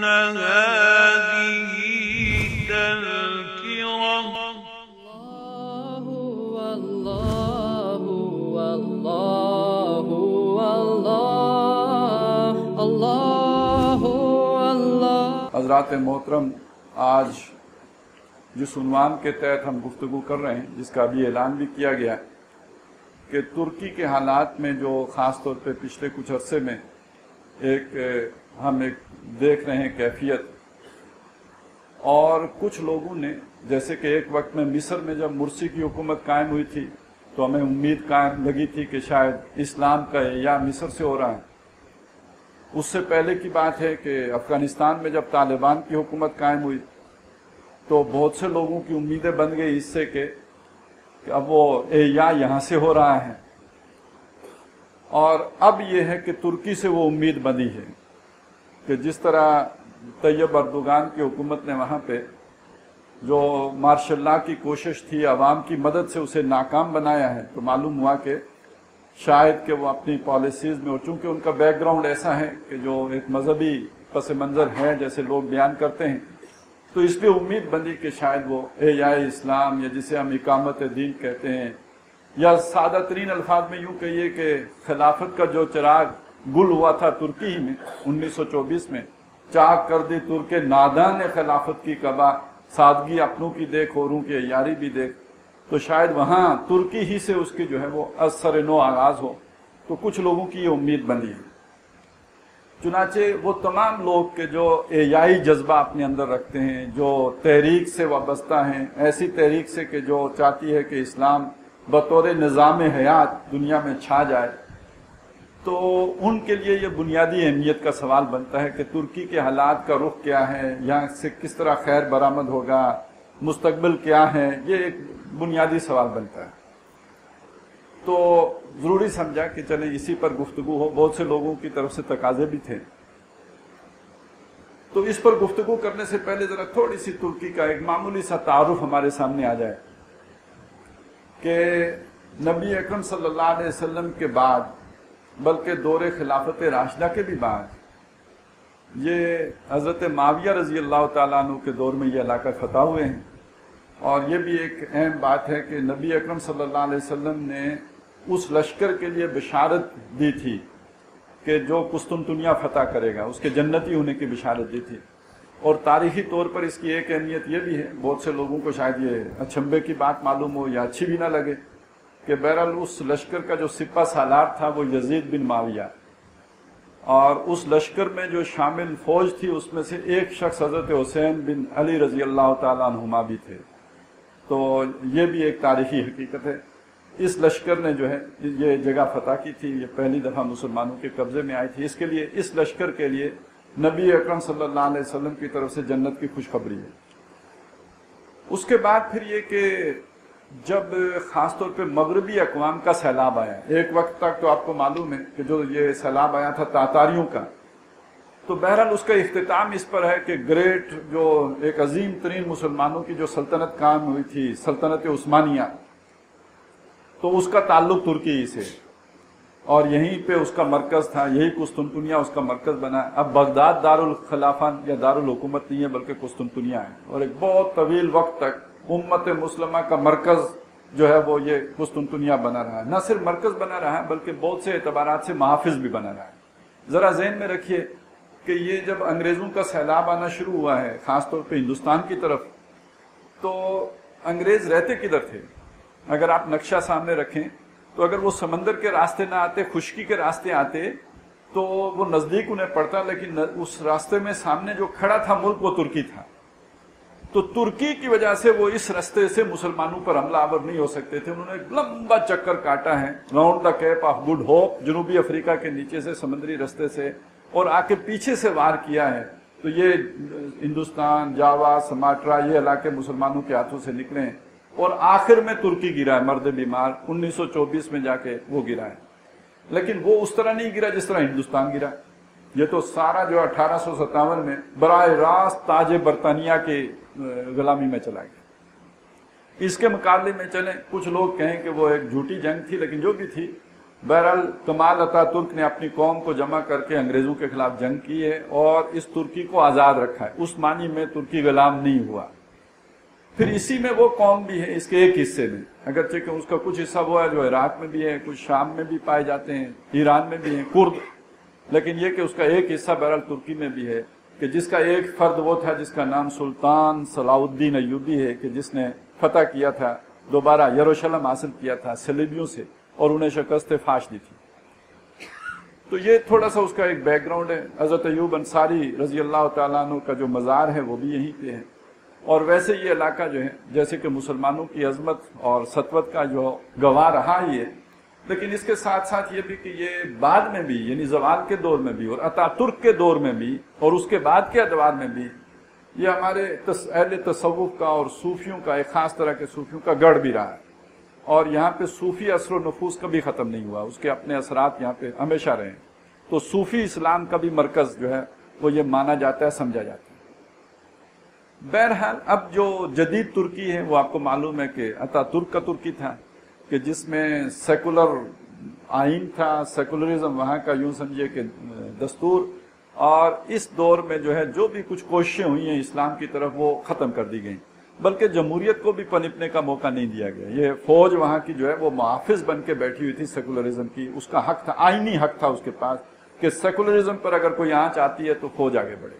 هذه تذكرة حضرات محترم، آج جس عنوان کے تحت ہم گفتگو کر رہے ہیں، جس کا ابھی اعلان بھی کیا گیا کہ ترکی کے حالات میں جو خاص طور پہ پچھلے کچھ عرصے میں ہم دیکھ رہے ہیں کیفیت، اور کچھ لوگوں نے، جیسے کہ ایک وقت میں مصر میں جب مرسی کی حکومت قائم ہوئی تھی تو ہمیں امید قائم لگی تھی کہ شاید اسلام کا یا مصر سے ہو رہا ہے۔ اس سے پہلے کی بات ہے کہ افغانستان میں جب طالبان کی حکومت قائم ہوئی تو بہت سے لوگوں کی امیدیں بن گئی اس سے کہ اب وہ یا یہاں سے ہو رہا ہے، اور اب یہ ہے کہ ترکی سے وہ امید بندی ہے کہ جس طرح طیب اردوغان کی حکومت نے وہاں پہ جو مارشل لا کی کوشش تھی عوام کی مدد سے اسے ناکام بنایا ہے، تو معلوم ہوا کہ شاید کہ وہ اپنی پالیسیز میں، اور چونکہ ان کا بیک گراؤنڈ ایسا ہے کہ جو ایک مذہبی پس منظر ہے جیسے لوگ بیان کرتے ہیں، تو اس لیے امید بندی کہ شاید وہ احیاء اسلام، یا جسے ہم اقامت دین کہتے ہیں، یا سادہ ترین الفاظ میں یوں کہیے کہ خلافت کا جو چراغ گل ہوا تھا ترکی ہی میں 1924 میں، چاک کر دی ترک نادان نے خلافت کی قبا، سادگی اپنوں کی دیکھ اوروں کی عیاری بھی دیکھ، تو شاید وہاں ترکی ہی سے اس کی جو ہے وہ اثر نو آغاز ہو۔ تو کچھ لوگوں کی یہ امید بنی ہے۔ چنانچہ وہ تمام لوگ کے جو احیائی جذبہ اپنے اندر رکھتے ہیں، جو تحریک سے وابستہ ہیں، ایسی تحریک سے کہ جو چاہتی ہے کہ اسلام بطور نظام حیات دنیا میں چھا جائے، تو ان کے لیے یہ بنیادی اہمیت کا سوال بنتا ہے کہ ترکی کے حالات کا رخ کیا ہے، یہاں سے کس طرح خیر برآمد ہوگا، مستقبل کیا ہے، یہ ایک بنیادی سوال بنتا ہے۔ تو ضروری سمجھا کہ چلیں اسی پر گفتگو ہو، بہت سے لوگوں کی طرف سے تقاضے بھی تھے۔ تو اس پر گفتگو کرنے سے پہلے ذرا تھوڑی سی ترکی کا ایک معمولی سا تعارف ہمارے سامنے آ جائے کہ نبی اکرم صلی اللہ علیہ وسلم کے بعد، بلکہ دور خلافت راشدہ کے بھی بعد، یہ حضرت معاویہ رضی اللہ تعالیٰ عنہ کے دور میں یہ علاقہ فتح ہوئے ہیں، اور یہ بھی ایک اہم بات ہے کہ نبی اکرم صلی اللہ علیہ وسلم نے اس لشکر کے لیے بشارت دی تھی کہ جو قسطنطنیہ فتح کرے گا اس کے جنتی ہونے کی بشارت دی تھی۔ اور تاریخی طور پر اس کی ایک اہمیت یہ بھی ہے، بہت سے لوگوں کو شاید یہ اچھمبے کی بات معلوم ہو یا اچھی بھی نہ لگے، کہ بہرحال اس لشکر کا جو سپہ سالار تھا وہ یزید بن معاویہ، اور اس لشکر میں جو شامل فوج تھی اس میں سے ایک شخص حضرت حسین بن علی رضی اللہ تعالیٰ عنہما بھی تھے۔ تو یہ بھی ایک تاریخی حقیقت ہے۔ اس لشکر نے جو ہے یہ جگہ فتح کی تھی، یہ پہلی دفعہ مسلمانوں کے قبضے میں آئی تھی، اس کے لیے، اس لشکر کے لیے نبی اکرم صلی اللہ علیہ وسلم کی طرف سے جنت کی خوشخبری ہے۔ اس کے بعد پھر یہ کہ جب خاص طور پہ مغربی اقوام کا سیلاب آیا، ایک وقت تک تو آپ کو معلوم ہے کہ جو یہ سیلاب آیا تھا تاتاریوں کا، تو بہرحال اس کا اختتام اس پر ہے کہ گریٹ، جو ایک عظیم ترین مسلمانوں کی جو سلطنت قائم ہوئی تھی، سلطنت عثمانیہ، تو اس کا تعلق ترکی ہی سے، اور یہیں پہ اس کا مرکز تھا، یہی قسطنطنیہ اس کا مرکز بنا۔ اب بغداد دارالخلافہ یا دارالحکومت نہیں ہے بلکہ قسطنطنیہ ہے، اور ایک بہت طویل وقت تک امت مسلمہ کا مرکز جو ہے وہ یہ قسطنطنیہ بنا رہا ہے۔ نہ صرف مرکز بنا رہا ہے بلکہ بہت سے اعتبارات سے محافظ بھی بنا رہا ہے۔ ذرا ذہن میں رکھیے کہ یہ جب انگریزوں کا سیلاب آنا شروع ہوا ہے خاص طور پہ ہندوستان کی طرف، تو انگریز رہتے کدھر تھے؟ اگر آپ نقشہ سامنے رکھیں تو اگر وہ سمندر کے راستے نہ آتے، خشکی کے راستے آتے تو وہ نزدیک انہیں پڑتا، لیکن اس راستے میں سامنے جو کھڑا تھا ملک وہ ترکی تھا۔ تو ترکی کی وجہ سے وہ اس راستے سے مسلمانوں پر حملہ آور نہیں ہو سکتے تھے۔ انہوں نے ایک لمبا چکر کاٹا ہے round the Cape of Good Hope, جنوبی افریقہ کے نیچے سے سمندری راستے سے، اور آ کے پیچھے سے وار کیا ہے۔ تو یہ ہندوستان، جاوا، سماٹرا، یہ علاقے مسلمانوں کے ہاتھوں سے نکلے ہیں، اور آخر میں ترکی گرا ہے، مرد بیمار 1924 میں جا کے وہ گرا ہے۔ لیکن وہ اس طرح نہیں گرا جس طرح ہندوستان گرا۔ یہ تو سارا جو 1857 میں براہ راست تاج برطانیہ کی غلامی میں چلا گیا۔ اس کے مقابلے میں چلیں، کچھ لوگ کہیں کہ وہ ایک جھوٹی جنگ تھی، لیکن جو بھی تھی बहरहाल कमाल अतातुर्क ने अपनी कौम को जमा करके अंग्रेजों के खिलाफ जंग की है और इस तुर्की को आजाद रखा है, उस मानी में तुर्की गुलाम नहीं हुआ। फिर इसी में वो कौम भी है, इसके एक हिस्से में, अगरचे कि उसका कुछ हिस्सा वो है जो इराक में भी है, कुछ शाम में भी पाए जाते हैं, ईरान में भी है कुर्द, लेकिन ये कि उसका एक हिस्सा बहरहाल तुर्की में भी है, कि जिसका एक फर्द वो था जिसका नाम सुल्तान सलाउद्दीन अय्यूबी है, कि जिसने फतह किया था, दोबारा यरूशलेम हासिल किया था सलीबियों से और उन्हें शिकस्त फाश दी थी। तो ये थोड़ा सा उसका एक बैकग्राउंड है। हजरत अय्यूब अंसारी रजी अल्लाह तआला अन्हु का जो मज़ार है वो भी यहीं पे है। और वैसे ये इलाका जो है जैसे कि मुसलमानों की अजमत और सतवत का जो गवाह रहा ही है, लेकिन इसके साथ साथ ये भी कि ये बाद में भी, यानी जवाल के दौर में भी और अतातुर्क के दौर में भी और उसके बाद के अदवार में भी, ये हमारे अहले तसव्वुफ का और सूफियों का, एक खास तरह के सूफियों का गढ़ भी रहा है। और यहाँ पे सूफी असर नफूस कभी खत्म नहीं हुआ, उसके अपने असरात यहाँ पे हमेशा रहे। तो सूफी इस्लाम का भी मरकज जो है वो ये माना जाता है, समझा जाता है। बहरहाल अब जो जदीद तुर्की है वो आपको मालूम है कि अतातुर्क का तुर्की था, कि जिसमें सेकुलर आइन था, सेकुलरिज्म वहाँ का यूं समझिए कि दस्तूर। और इस दौर में जो है जो भी कुछ कोशिशें हुई हैं इस्लाम की तरफ वो खत्म कर दी गई, बल्कि जमहूरियत को भी पनपने का मौका नहीं दिया गया। ये फौज वहां की जो है वो मुहाफिज बन के बैठी हुई थी सेकुलरिज्म की, उसका हक था, आईनी हक था उसके पास कि सेकुलरिज्म पर अगर कोई आंच आती है तो फौज आगे बढ़े।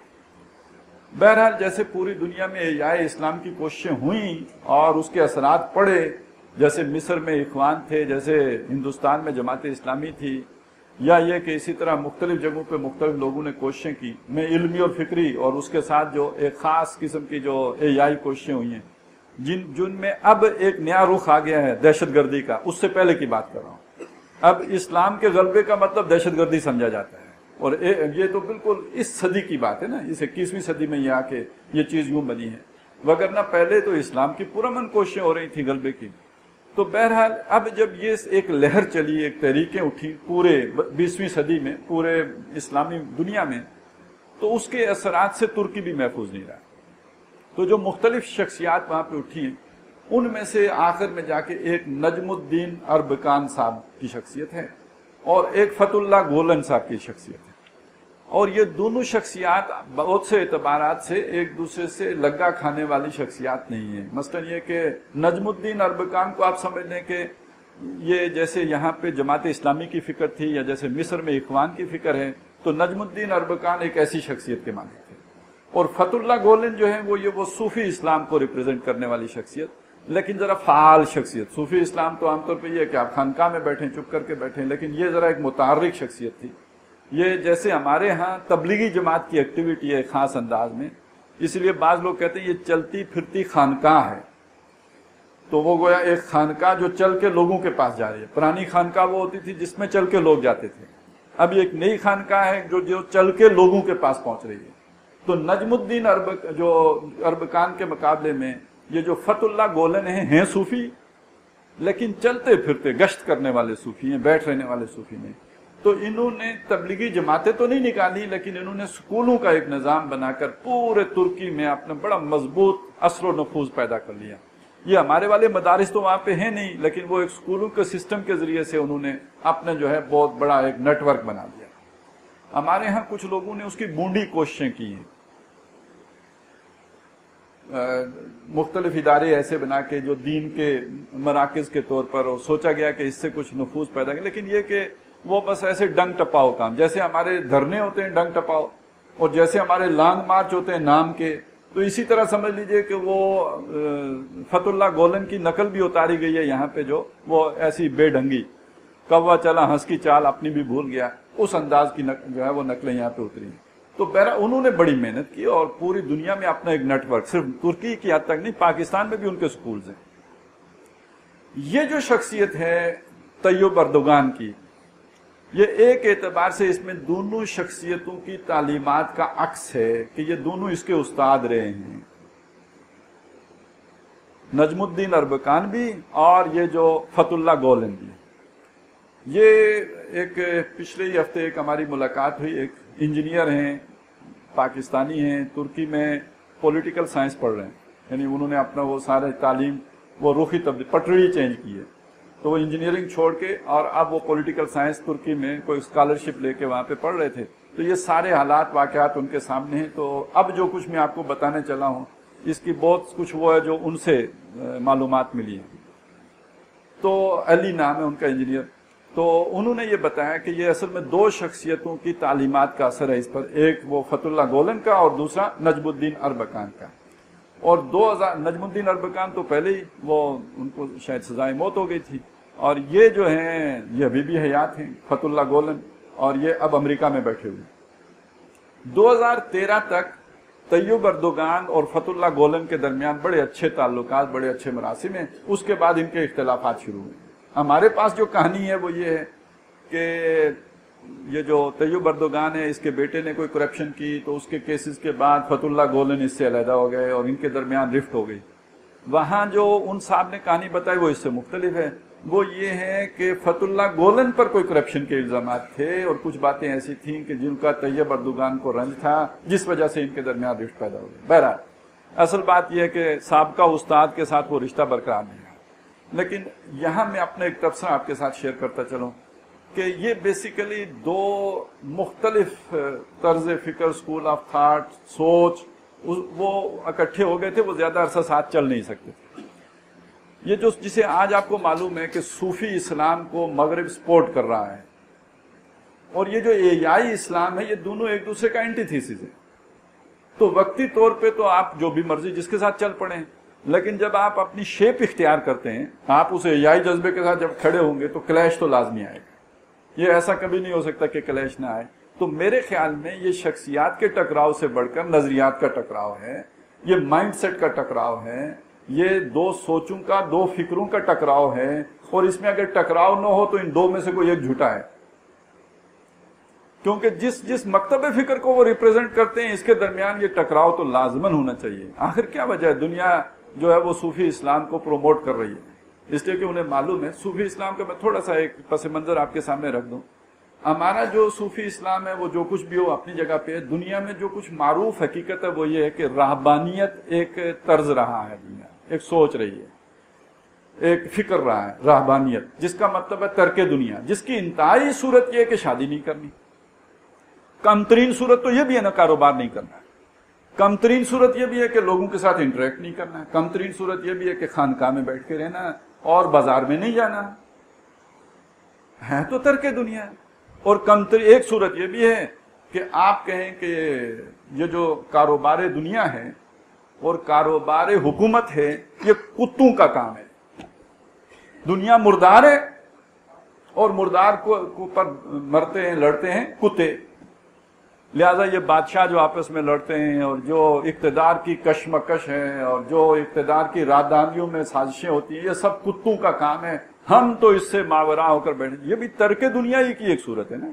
बहरहाल जैसे पूरी दुनिया में इह्याए इस्लाम की कोशिशें हुई और उसके असरात पड़े, जैसे मिस्र में इखवान थे, जैसे हिंदुस्तान में जमात इस्लामी थी, या ये कि इसी तरह मुख्तलिफ जगहों पे मुख्तलिफ लोगों ने कोशिशें की में इल्मी और फिक्री, और उसके साथ जो एक खास किस्म की जो एआई कोशिशें हुई हैं, जिनमें अब एक नया रुख आ गया है दहशतगर्दी का। उससे पहले की बात कर रहा हूँ। अब इस्लाम के गलबे का मतलब दहशतगर्दी समझा जाता है, और ये तो बिल्कुल इस सदी की बात है ना, इस 21वीं सदी में ये आके ये चीज यूं बनी है, वगरना पहले तो इस्लाम की पुरअमन कोशिशें हो रही थी गलबे की। तो बहरहाल अब जब ये एक लहर चली, एक तहरीकें उठी पूरे 20वीं सदी में पूरे इस्लामी दुनिया में, तो उसके असरात से तुर्की भी महफूज नहीं रहा। तो जो मुख्तलिफ शख्सियात वहां पे उठी हैं, उनमें से आखिर में जाके एक नजमुद्दीन अरबकान साहब की शख्सियत है और एक फतुल्ला गोलन साहब की शख्सियत है। और ये दोनों शख्सियात बहुत से एतबारात से एक दूसरे से लग्गा खाने वाली शख्सियात नहीं है। मसलन ये कि नजमुद्दीन अरबकान को आप समझ लें कि ये जैसे यहाँ पे जमात इस्लामी की फिक्र थी या जैसे मिस्र में इखवान की फिक्र है, तो नजमुद्दीन अरबकान एक ऐसी शख्सियत के माने थे। और फतुल्ला गोलन जो है वो सूफी इस्लाम को रिप्रेजेंट करने वाली शख्सियत, लेकिन जरा फाल शख्सियत। सूफी इस्लाम तो आमतौर पर यह है कि आप खानकाह में बैठे चुप करके बैठे, लेकिन ये जरा एक मुतारिक शख्सियत थी। ये जैसे हमारे यहाँ तबलीगी जमात की एक्टिविटी है खास अंदाज में, इसलिए बाज लोग कहते हैं ये चलती फिरती खानकाह है। तो वो गोया एक खानकाह जो चल के लोगों के पास जा रही है। पुरानी खानकाह वो होती थी जिसमें चल के लोग जाते थे, अब एक नई खानकाह है जो चल के लोगों के पास पहुंच रही है। तो नजमुद्दीन अरबकान के मुकाबले में ये जो फतुल्ला गोलन हैं सूफी, लेकिन चलते फिरते गश्त करने वाले सूफी हैं, बैठ रहने वाले सूफी नहीं। तो इन्होंने तबलीगी जमातें तो नहीं निकाली, लेकिन इन्होंने स्कूलों का एक निजाम बनाकर पूरे तुर्की में अपना बड़ा मजबूत असर व नफूज पैदा कर लिया। ये हमारे वाले मदारिस तो वहां पे हैं नहीं, लेकिन वो एक स्कूलों के सिस्टम के जरिए से उन्होंने अपने जो है बहुत बड़ा एक नेटवर्क बना दिया। हमारे यहाँ कुछ लोगों ने उसकी बूंदी कोशिशें की हैं, मुख्तलिफ इदारे ऐसे बना के जो दीन के मराकज के तौर पर, और सोचा गया कि इससे कुछ नफूज पैदा करें, लेकिन ये कि वो बस ऐसे डंग टपाओ काम, जैसे हमारे धरने होते हैं डंग टपाओ, और जैसे हमारे लॉन्ग मार्च होते हैं नाम के, तो इसी तरह समझ लीजिए कि वो फतुल्ला गोलन की नकल भी उतारी गई है यहाँ पे, जो वो ऐसी बेढंगी कौवा चला हंस की चाल अपनी भी भूल गया, उस अंदाज की जो है वो नकलें यहाँ पे उतरी। तो बहरहाल उन्होंने बड़ी मेहनत की और पूरी दुनिया में अपना एक नेटवर्क, सिर्फ तुर्की की हद तक नहीं, पाकिस्तान में भी उनके स्कूल्स हैं। ये जो शख्सियत है तैयब अर्दोगान की, ये एक एतबार से इसमें दोनों शख्सियतों की तालीमात का अक्स है कि ये दोनों इसके उस्ताद रहे हैं, नजमुद्दीन अरबकान भी और ये जो फतुल्ला गोलन भी। ये एक पिछले ही हफ्ते एक हमारी मुलाकात हुई, एक इंजीनियर हैं, पाकिस्तानी हैं, तुर्की में पॉलिटिकल साइंस पढ़ रहे हैं, यानी उन्होंने अपना वो सारे तालीम वो रुखी तब्दील पटड़ी चेंज की है। تو وہ انجینئرنگ چھوڑ کے اور اب وہ پولیٹیکل سائنس ترکی میں کوئی اسکالرشپ لے کے وہاں پہ پڑھ رہے تھے. تو یہ سارے حالات واقعات ان کے سامنے ہیں. تو اب جو کچھ میں آپ کو بتانے چلا ہوں اس کی بہت کچھ وہ ہے جو ان سے معلومات ملی ہیں. تو علی نام ہے ان کا انجینئر. تو انہوں نے یہ بتایا کہ یہ اصل میں دو شخصیتوں کی تعلیمات کا اثر ہے اس پر. ایک وہ فتح اللہ گولن کا اور دوسرا نجم الدین اربکان کا. اور 2000 نجم الدین اربکان تو پہلے ہی وہ ان کو شاید سزائے موت ہو گئی تھی. اور یہ جو ہیں یہ ابھی بھی حیات ہیں فتح اللہ گولن, اور یہ اب امریکہ میں بیٹھے ہوئے. 2013 تک طیب اردوگان اور فتح اللہ گولن کے درمیان بڑے اچھے تعلقات, بڑے اچھے مراسم ہیں. اس کے بعد ان کے اختلافات شروع ہوئے. ہمارے پاس جو کہانی ہے وہ یہ ہے کہ یہ جو طیب اردوگان ہے اس کے بیٹے نے کوئی کرپشن کی تو اس کے کیسز کے بعد فتح اللہ گولن اس سے علیحدہ ہو گئے اور ان کے درمیان رفٹ ہو گئی. وہاں جو ان صاحب نے کہانی بتائی وہ اس سے مختلف ہے. وہ یہ ہے کہ فتح اللہ گولن پر کوئی کرپشن کے الزامات تھے اور کچھ باتیں ایسی تھیں کہ جن کا طیب اردوگان کو رنج تھا جس وجہ سے ان کے درمیان رفٹ پیدا ہو گئی. بہرحال اصل بات یہ ہے کہ سابقہ استاد کے ساتھ وہ رشتہ برقرار نہیں ہے. لیکن یہاں میں اپنا ایک تبصرہ آپ کے ساتھ شیئر کرتا چلوں کہ یہ بیسیکلی دو مختلف طرز فکر, اسکول آف تھاٹ, سوچ وہ اکٹھے ہو گئے تھے. وہ زیادہ عرصہ ساتھ چل نہیں سکتے تھے. یہ جو جسے آج آپ کو معلوم ہے کہ صوفی اسلام کو مغرب سپورٹ کر رہا ہے اور یہ جو ایائی اسلام ہے یہ دونوں ایک دوسرے کا اینٹی تھیسس ہے. تو وقتی طور پہ تو آپ جو بھی مرضی جس کے ساتھ چل پڑیں, لیکن جب آپ اپنی شیپ اختیار کرتے ہیں آپ اس ایائی جذبے کے ساتھ جب کھڑے ہوں گے تو کلیش تو لازمی آئے گا. یہ ایسا کبھی نہیں ہو سکتا کہ کلیش نہ آئے. تو میرے خیال میں یہ شخصیات کے ٹکراؤ سے بڑھ کر نظریات کا ٹکراؤ ہے, یہ مائنڈ سیٹ کا ٹکراؤ ہے, یہ دو سوچوں کا, دو فکروں کا ٹکراؤ ہے. اور اس میں اگر ٹکراؤ نہ ہو تو ان دو میں سے کوئی ایک جھوٹا ہے, کیونکہ جس مکتب فکر کو وہ ریپرزینٹ کرتے ہیں اس کے درمیان یہ ٹکراؤ تو لازماً ہونا چاہیے. آخر کیا وجہ ہے دنیا جو ہے وہ صوفی اسلام کو پروموٹ کر رہی ہے؟ اس لیے کہ انہیں معلوم ہے صوفی اسلام کا میں تھوڑا سا ایک پس منظر آپ کے سامنے رکھ دوں. ہمارا جو صوفی اسلام ہے وہ جو کچھ بھی ہو اپنی جگہ پہ, دنیا میں جو کچھ معروف حقیقت ہے وہ یہ ہے کہ راہبانیت ایک طرز رہا ہے, دنیا ایک سوچ رہی ہے, ایک فکر رہا ہے راہبانیت, جس کا مطلب ہے ترک دنیا, جس کی انتہائی صورت یہ ہے کہ شادی نہیں کرنی. کم ترین صورت تو یہ بھی ہے نا کاروبار نہیں کرنا ہے. کم ترین صورت یہ بھی ہے کہ لوگوں کے ساتھ انٹریکٹ نہیں کرنا ہے. کم ترین صورت یہ بھی ہے کہ خانقاہ میں بیٹھ کے رہنا اور بازار میں نہیں جانا ہے تو ترک دنیا. اور کم ترین ایک صورت یہ بھی ہے کہ آپ کہیں کہ یہ جو کاروبار دنیا ہے اور کاروبار حکومت ہے یہ کتوں کا کام ہے. دنیا مردار ہے اور مردار کو پر مرتے ہیں, لڑتے ہیں کتے. لہذا یہ بادشاہ جو آپس میں لڑتے ہیں اور جو اقتدار کی کشمکش ہے اور جو اقتدار کی رادانیوں میں سازشیں ہوتی ہیں یہ سب کتوں کا کام ہے. ہم تو اس سے ماورا ہو کر بیٹھے. یہ بھی ترک دنیا ہی کی ایک صورت ہے نا.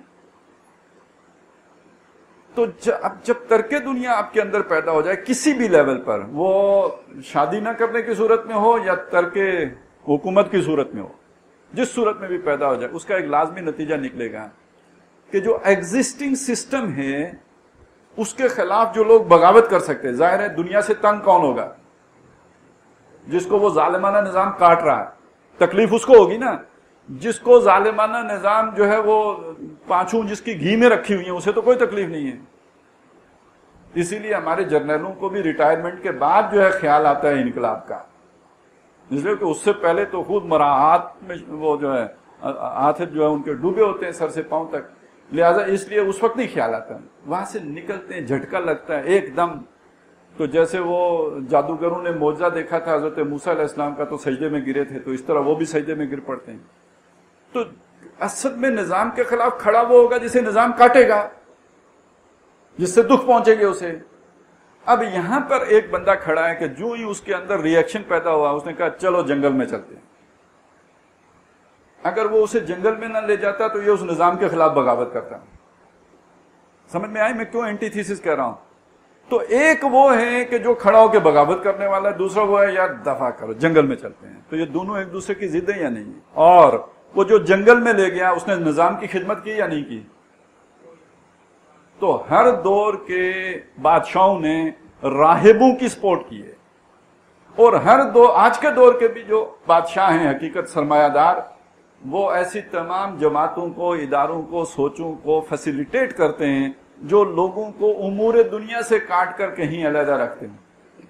تو جب ترک دنیا آپ کے اندر پیدا ہو جائے کسی بھی لیول پر, وہ شادی نہ کرنے کی صورت میں ہو یا ترک حکومت کی صورت میں ہو, جس صورت میں بھی پیدا ہو جائے, اس کا ایک لازمی نتیجہ نکلے گا کہ جو ایگزسٹنگ سسٹم ہے اس کے خلاف جو لوگ بغاوت کر سکتے ہیں. ظاہر ہے دنیا سے تنگ کون ہوگا؟ جس کو وہ ظالمانہ نظام کاٹ رہا ہے, تکلیف اس کو ہوگی نا. جس کو ظالمانہ نظام جو ہے وہ پانچوں جس کی گھی میں رکھی ہوئی ہیں اسے تو کوئی تکلیف نہیں ہے. اسی لیے ہمارے جرنیلوں کو بھی ریٹائرمنٹ کے بعد جو ہے خیال آتا ہے انقلاب کا, اس لیے کہ اس سے پہلے تو خود مراحات میں وہ جو ہے ہاتھ جو ہے ان کے ڈوبے ہوتے ہیں سر سے پاؤں تک. لہذا اس لیے اس وقت نہیں خیال آتا. وہاں سے نکلتے ہیں جھٹکا لگتا ہے ایک دم. تو جیسے وہ جادوگروں نے معجزہ دیکھا تھا حضرت موسیٰ علیہ السلام کا تو سجدے میں گرے تھے, تو اس طرح وہ بھی سجدے میں گر پڑتے ہیں. تو اصل میں نظام کے خلاف کھڑا وہ ہوگا جسے نظام کاٹے گا, جس سے دکھ پہنچے گے اسے. اب یہاں پر ایک بندہ کھڑا ہے کہ جو ہی اس کے اندر ریئیکشن پیدا ہوا اس نے کہا چلو جنگل میں چلتے ہیں. اگر وہ اسے جنگل میں نہ لے جاتا تو یہ اس نظام کے خلاف بغاوت کرتا. سمجھ میں آئی میں کیوں اینٹی تھیسس کہہ رہا ہوں؟ تو ایک وہ ہے کہ جو کھڑا ہو کے بغاوت کرنے والا ہے, دوسرا وہ ہے یار دفاع کرو جنگل میں چلتے ہیں. تو یہ دونوں ایک دوسرے کی ضد ہیں یا نہیں؟ اور وہ جو جنگل میں لے گیا اس نے نظام کی خدمت کی یا نہیں کی؟ تو ہر دور کے بادشاہوں نے راہبوں کی سپورٹ کی ہے, اور ہر آج کے دور کے بھی جو بادشاہ ہیں حقیقت سرمایہ دار وہ ایسی تمام جماعتوں کو، اداروں کو، سوچوں کو فیسیلیٹیٹ کرتے ہیں جو لوگوں کو امور دنیا سے کاٹ کر کہیں علیحدہ رکھتے ہیں.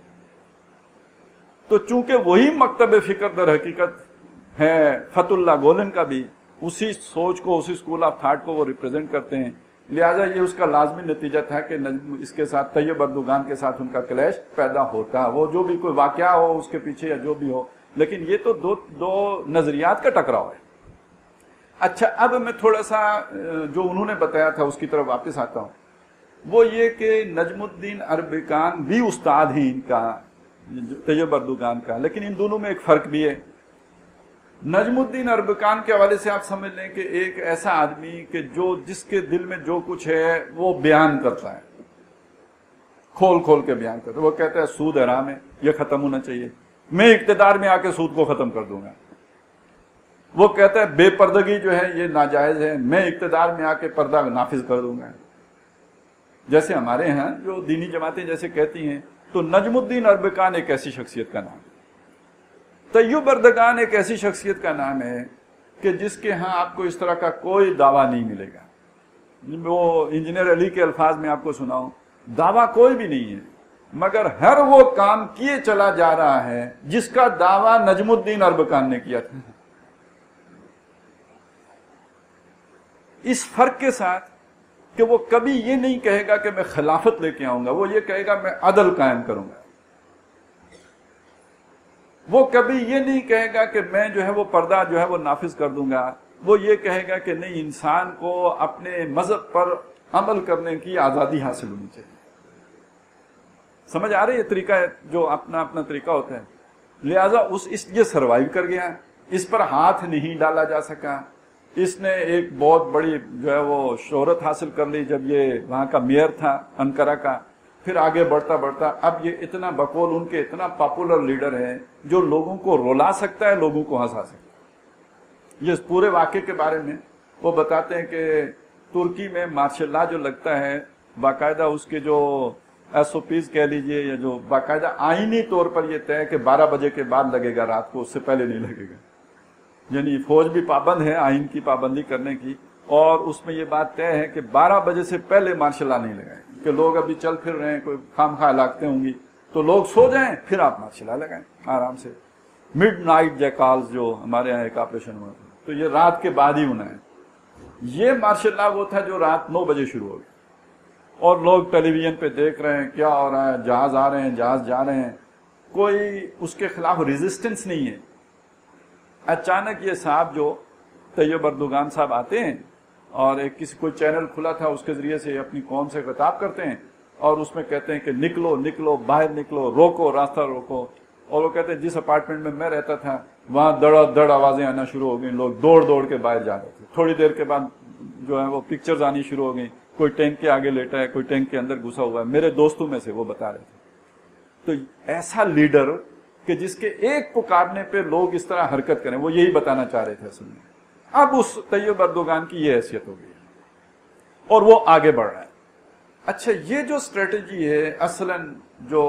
تو چونکہ وہی مکتب فکر در حقیقت ہے فتح اللہ گولن کا بھی، اسی سوچ کو، اسی اسکول آف تھاٹ کو وہ ریپرزینٹ کرتے ہیں، لہذا یہ اس کا لازمی نتیجہ تھا کہ اس کے ساتھ طیب اردوغان کے ساتھ ان کا کلیش پیدا ہوتا. وہ جو بھی کوئی واقعہ ہو اس کے پیچھے یا جو بھی ہو، لیکن یہ تو دو نظریات کا ٹکراؤ ہے. اچھا، اب میں تھوڑا سا جو انہوں نے بتایا تھا اس کی طرف واپس آتا ہوں. وہ یہ کہ نجم الدین اربکان بھی استاد ہی ان کا، طیب اردوغان کا، لیکن ان دونوں میں ایک فرق بھی ہے. نجم الدین اربکان کے حوالے سے آپ سمجھ لیں کہ ایک ایسا آدمی کہ جو جس کے دل میں جو کچھ ہے وہ بیان کرتا ہے، کھول کھول کے بیان کرتا ہے. وہ کہتا ہے سود حرام ہے، یہ ختم ہونا چاہیے، میں اقتدار میں آ کے سود کو ختم کر دوں گا. وہ کہتا ہے بے پردگی جو ہے یہ ناجائز ہے، میں اقتدار میں آ کے پردہ نافذ کر دوں گا. جیسے ہمارے ہاں جو دینی جماعتیں جیسے کہتی ہیں، تو نجم الدین اربکان ایک ایسی شخصیت کا نام ہے. طیب اردوغان ایک ایسی شخصیت کا نام ہے کہ جس کے ہاں آپ کو اس طرح کا کوئی دعویٰ نہیں ملے گا. وہ انجینئر علی کے الفاظ میں آپ کو سناؤں، دعویٰ کوئی بھی نہیں ہے، مگر ہر وہ کام کیے چلا جا رہا ہے جس کا دعویٰ نجم الدین اربکان نے کیا تھا. اس فرق کے ساتھ کہ وہ کبھی یہ نہیں کہے گا کہ میں خلافت لے کے آؤں گا، وہ یہ کہے گا میں عدل قائم کروں گا. وہ کبھی یہ نہیں کہے گا کہ میں جو ہے وہ پردہ جو ہے وہ نافذ کر دوں گا. وہ یہ کہے گا کہ نہیں، انسان کو اپنے مذہب پر عمل کرنے کی آزادی حاصل ہونی چاہیے. سمجھ آ رہی ہے طریقہ، جو اپنا اپنا طریقہ ہوتا ہے. لہذا یہ سروائیو کر گیا، اس پر ہاتھ نہیں ڈالا جا سکا. اس نے ایک بہت بڑی جو ہے وہ شہرت حاصل کر لی جب یہ وہاں کا میئر تھا انقرہ کا. پھر آگے بڑھتا بڑھتا اب یہ اتنا بقول ان کے اتنا پاپولر لیڈر ہے جو لوگوں کو رلا سکتا ہے، لوگوں کو ہنسا سکتا ہے. یہ اس پورے واقعے کے بارے میں وہ بتاتے ہیں کہ ترکی میں مارشل لا جو لگتا ہے، باقاعدہ اس کے جو ایس او پیز کہہ لیجئے، یا جو باقاعدہ آئینی طور پر یہ طے ہے کہ 12 بجے کے بعد لگے گا، رات کو اس سے پہلے نہیں لگے گا. یعنی فوج بھی پابند ہے آئین کی پابندی کرنے کی، اور اس میں یہ بات طے ہے کہ 12 بجے سے پہلے مارشل لا نہیں لگائیں کہ لوگ ابھی چل پھر رہے ہیں، کوئی خام خواہ علاقتیں ہوں گی تو لوگ سو جائیں، پھر آپ مارشل لا لگائیں آرام سے. مڈ نائٹ جیکالز جو ہمارے یہاں ایک آپریشن ہوا تھا، تو یہ رات کے بعد ہی ہونا ہے. یہ مارشل لا وہ تھا جو رات 9 بجے شروع ہو گیا، اور لوگ ٹیلی ویژن پہ دیکھ رہے ہیں کیا ہو رہا ہے، جہاز آ رہے ہیں، جہاز جا رہے ہیں، کوئی اس کے خلاف ریزسٹنس نہیں ہے. اچانک یہ صاحب جو طیب اردوغان صاحب آتے ہیں، اور ایک کسی کوئی چینل کھلا تھا اس کے ذریعے سے اپنی قوم سے خطاب کرتے ہیں، اور اس میں کہتے ہیں کہ نکلو نکلو، باہر نکلو، روکو، راستہ روکو. اور وہ کہتے ہیں جس اپارٹمنٹ میں رہتا تھا وہاں دڑا دڑ آوازیں آنا شروع ہو گئیں، لوگ دوڑ دوڑ کے باہر جا رہے تھے. تھوڑی دیر کے بعد جو ہے وہ پکچرز آنی شروع ہو گئیں، کوئی ٹینک کے آگے لیٹا ہے، کوئی ٹینک کے اندر گھسا ہوا ہے. میرے دوستوں میں سے وہ بتا رہے تھے. تو ایسا لیڈر کہ جس کے ایک پکارنے پہ لوگ اس طرح حرکت کریں، وہ یہی بتانا چاہ رہے تھے اصل میں. اب اس طیب اردوغان کی یہ حیثیت ہو گئی اور وہ آگے بڑھ رہا ہے. اچھا، یہ جو اسٹریٹجی ہے اصلاً جو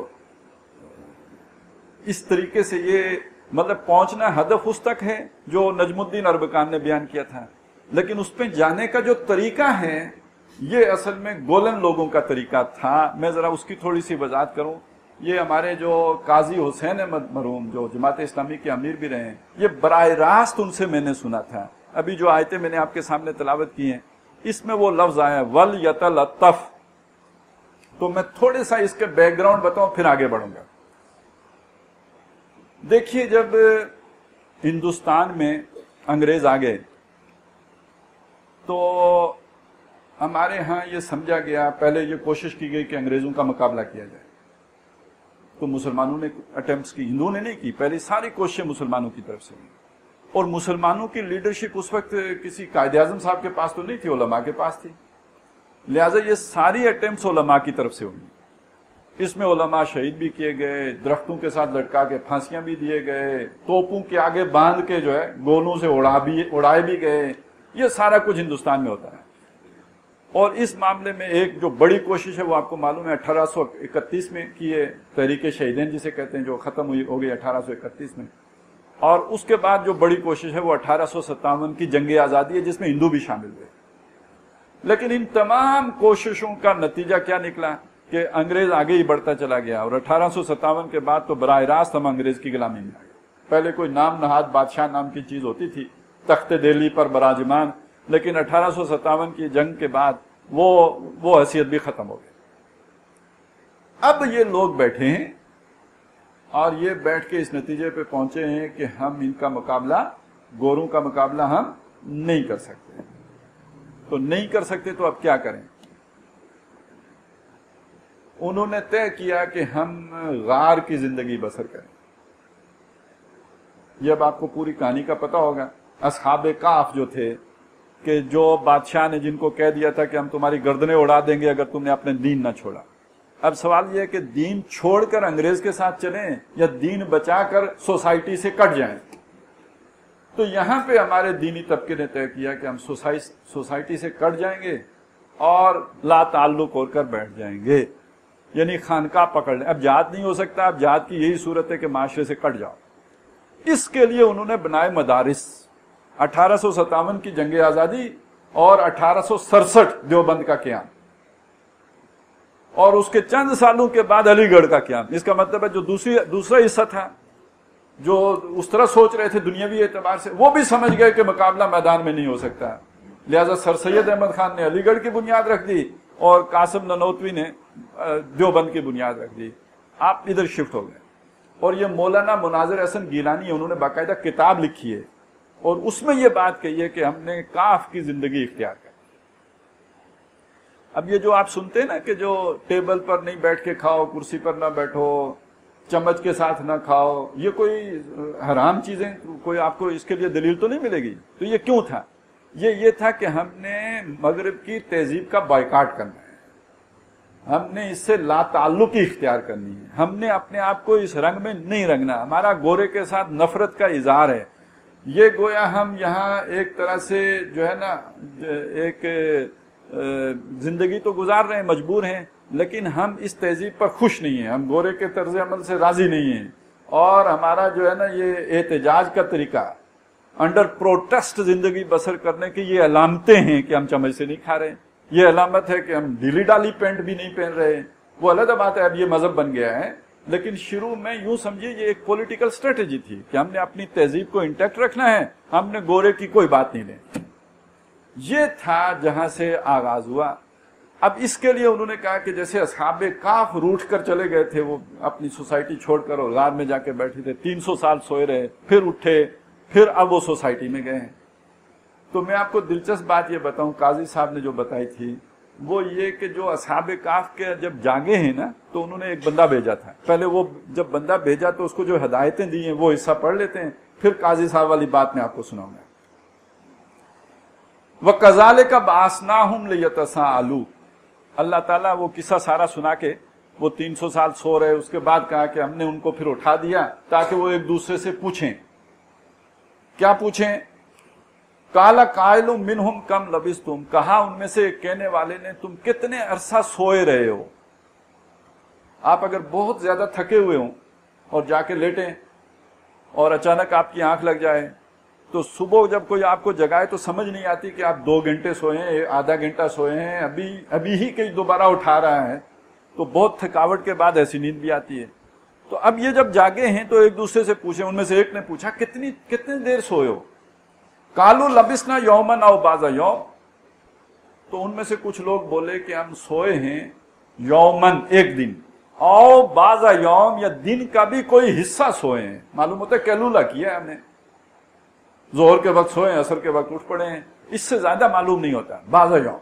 اس طریقے سے یہ مطلب پہنچنا ہدف اس تک ہے جو نجم الدین اربکان نے بیان کیا تھا، لیکن اس پہ جانے کا جو طریقہ ہے یہ اصل میں گولن لوگوں کا طریقہ تھا. میں ذرا اس کی تھوڑی سی وضاحت کروں. یہ ہمارے جو قاضی حسین احمد مرحوم جو جماعت اسلامی کے امیر بھی رہے ہیں، یہ براہ راست ان سے میں نے سنا تھا. ابھی جو آیتیں میں نے آپ کے سامنے تلاوت کی ہیں اس میں وہ لفظ آیا وَلْيَتَلَطَّفْ. تو میں تھوڑے سا اس کے بیک گراؤنڈ بتاؤں پھر آگے بڑھوں گا. دیکھیے، جب ہندوستان میں انگریز آ گئے تو ہمارے ہاں یہ سمجھا گیا، پہلے یہ کوشش کی گئی کہ انگریزوں کا مقابلہ کیا جائے. تو مسلمانوں نے اٹیمپٹس کی، ہندوؤں نے نہیں کی، پہلے ساری کوششیں مسلمانوں کی طرف سے ہوئی. اور مسلمانوں کی لیڈرشپ اس وقت کسی قائد اعظم صاحب کے پاس تو نہیں تھی، علماء کے پاس تھی. لہٰذا یہ ساری اٹیمپٹس علماء کی طرف سے ہوئی. اس میں علماء شہید بھی کیے گئے، درختوں کے ساتھ لٹکا کے پھانسیاں بھی دیے گئے، توپوں کے آگے باندھ کے جو ہے گولوں سے اڑائے بھی گئے. یہ سارا کچھ ہندوستان میں ہوتا ہے. اور اس معاملے میں ایک جو بڑی کوشش ہے وہ آپ کو معلوم ہے 1831 میں کی ہے، تحریک شہیدین جسے کہتے ہیں، جو ختم ہو گئی 1831 میں. اور اس کے بعد جو بڑی کوشش ہے وہ 1857 کی جنگ آزادی ہے جس میں ہندو بھی شامل ہوئے. لیکن ان تمام کوششوں کا نتیجہ کیا نکلا کہ انگریز آگے ہی بڑھتا چلا گیا اور 1857 کے بعد تو براہ راست ہم انگریز کی غلامی میں آ گئے. پہلے کوئی نام نہاد بادشاہ نام کی چیز ہوتی تھی تخت دہلی پر براجمان، لیکن 1857 کی جنگ کے بعد وہ حیثیت بھی ختم ہو گئی. اب یہ لوگ بیٹھے ہیں اور یہ بیٹھ کے اس نتیجے پہ پہنچے ہیں کہ ہم ان کا مقابلہ، گوروں کا مقابلہ ہم نہیں کر سکتے. تو نہیں کر سکتے تو اب کیا کریں؟ انہوں نے طے کیا کہ ہم غار کی زندگی بسر کریں. یہ اب آپ کو پوری کہانی کا پتہ ہوگا. اصحاب کہف جو تھے، کہ جو بادشاہ نے جن کو کہہ دیا تھا کہ ہم تمہاری گردنیں اڑا دیں گے اگر تم نے اپنے دین نہ چھوڑا. اب سوال یہ ہے کہ دین چھوڑ کر انگریز کے ساتھ چلیں یا دین بچا کر سوسائٹی سے کٹ جائیں. تو یہاں پہ ہمارے دینی طبقے نے طے کیا کہ ہم سوسائٹی سے کٹ جائیں گے اور لا تعلق ہو کر بیٹھ جائیں گے، یعنی خانقاہ پکڑ لیں. اب جہاد نہیں ہو سکتا، اب جہاد کی یہی صورت ہے کہ معاشرے سے کٹ جاؤ. اس کے لیے انہوں نے بنائے مدارس. 1857 کی جنگ آزادی اور 1867 دیوبند کا قیام، اور اس کے چند سالوں کے بعد علی گڑھ کا قیام. اس کا مطلب ہے جو دوسرا حصہ تھا، جو اس طرح سوچ رہے تھے دنیاوی اعتبار سے، وہ بھی سمجھ گئے کہ مقابلہ میدان میں نہیں ہو سکتا. لہذا سر سید احمد خان نے علی گڑھ کی بنیاد رکھ دی اور قاسم ننوتوی نے دیوبند کی بنیاد رکھ دی. آپ ادھر شفٹ ہو گئے. اور یہ مولانا مناظر حسن گیلانی، انہوں نے باقاعدہ کتاب لکھی ہے اور اس میں یہ بات کہی ہے کہ ہم نے کاف کی زندگی اختیار کر. اب یہ جو آپ سنتے ہیں نا کہ جو ٹیبل پر نہیں بیٹھ کے کھاؤ، کرسی پر نہ بیٹھو، چمچ کے ساتھ نہ کھاؤ، یہ کوئی حرام چیزیں، کوئی آپ کو اس کے لیے دلیل تو نہیں ملے گی. تو یہ کیوں تھا؟ یہ تھا کہ ہم نے مغرب کی تہذیب کا بائیکاٹ کرنا ہے، ہم نے اس سے لا تعلقی اختیار کرنی ہے، ہم نے اپنے آپ کو اس رنگ میں نہیں رنگنا. ہمارا گورے کے ساتھ نفرت کا اظہار ہے. یہ گویا ہم یہاں ایک طرح سے جو ہے نا ایک زندگی تو گزار رہے ہیں، مجبور ہیں، لیکن ہم اس تہذیب پر خوش نہیں ہیں، ہم گورے کے طرز عمل سے راضی نہیں ہیں. اور ہمارا جو ہے نا یہ احتجاج کا طریقہ، انڈر پروٹیسٹ زندگی بسر کرنے کی یہ علامتیں ہیں کہ ہم چمچ سے نہیں کھا رہے. یہ علامت ہے کہ ہم ڈھیلی ڈالی پینٹ بھی نہیں پہن رہے. وہ علیحدہ بات ہے، اب یہ مذہب بن گیا ہے، لیکن شروع میں یوں سمجھیے یہ ایک پولیٹیکل اسٹریٹجی تھی کہ ہم نے اپنی تہذیب کو انٹیکٹ رکھنا ہے، ہم نے گورے کی کوئی بات نہیں لیں. یہ تھا جہاں سے آغاز ہوا. اب اس کے لیے انہوں نے کہا کہ جیسے اصحاب کہف روٹھ کر چلے گئے تھے، وہ اپنی سوسائٹی چھوڑ کر اور غار میں جا کے بیٹھے تھے، 300 سال سوئے رہے، پھر اٹھے، پھر اب وہ سوسائٹی میں گئے ہیں. تو میں آپ کو دلچسپ بات یہ بتاؤں، قاضی صاحب نے جو بتائی تھی وہ یہ کہ جو اصحاب کہف کے جب جاگے ہیں نا تو انہوں نے ایک بندہ بھیجا تھا. پہلے وہ جب بندہ بھیجا تو اس کو جو ہدایتیں دی ہیں وہ حصہ پڑھ لیتے ہیں، پھر قاضی صاحب والی بات میں آپ کو سناؤں گا. وَكَذَلِكَ بَعَثْنَاهُمْ لِيَتَسَاءَلُوا. اللہ تعالیٰ وہ قصہ سارا سنا کے وہ 300 سال سو رہے، اس کے بعد کہا کہ ہم نے ان کو پھر اٹھا دیا تاکہ وہ ایک دوسرے سے پوچھیں. کیا پوچھیں؟ قَالَ قَائِلٌ مِّنْهُمْ كَمْ لَبِثْتُمْ. کہا ان میں سے ایک کہنے والے نے تم کتنے عرصہ سوئے رہے ہو. آپ اگر بہت زیادہ تھکے ہوئے ہوں اور جا کے لیٹیں اور اچانک آپ کی آنکھ لگ جائے تو صبح جب کوئی آپ کو جگائے تو سمجھ نہیں آتی کہ آپ 2 گھنٹے سوئے ہیں، آدھا گھنٹہ سوئے ہیں، ابھی ہی کہیں دوبارہ اٹھا رہا ہے، تو بہت تھکاوٹ کے بعد ایسی نیند بھی آتی ہے. تو اب یہ جب جاگے ہیں تو ایک دوسرے سے پوچھیں. ان میں سے ایک نے پوچھا کتنی دیر سوئے ہو؟ قالوا لبثنا یوما او بعض یوم. تو ان میں سے کچھ لوگ بولے کہ ہم سوئے ہیں یومن، ایک دن، او بعض یوم، یا دن کا بھی کوئی حصہ سوئے ہیں. معلوم ہوتا ہے کیلولا کیا ہے ہم نے، ظہر کے وقت سوئے ہیں، عصر کے وقت اٹھ پڑے ہیں، اس سے زیادہ معلوم نہیں ہوتا. بعض یوم.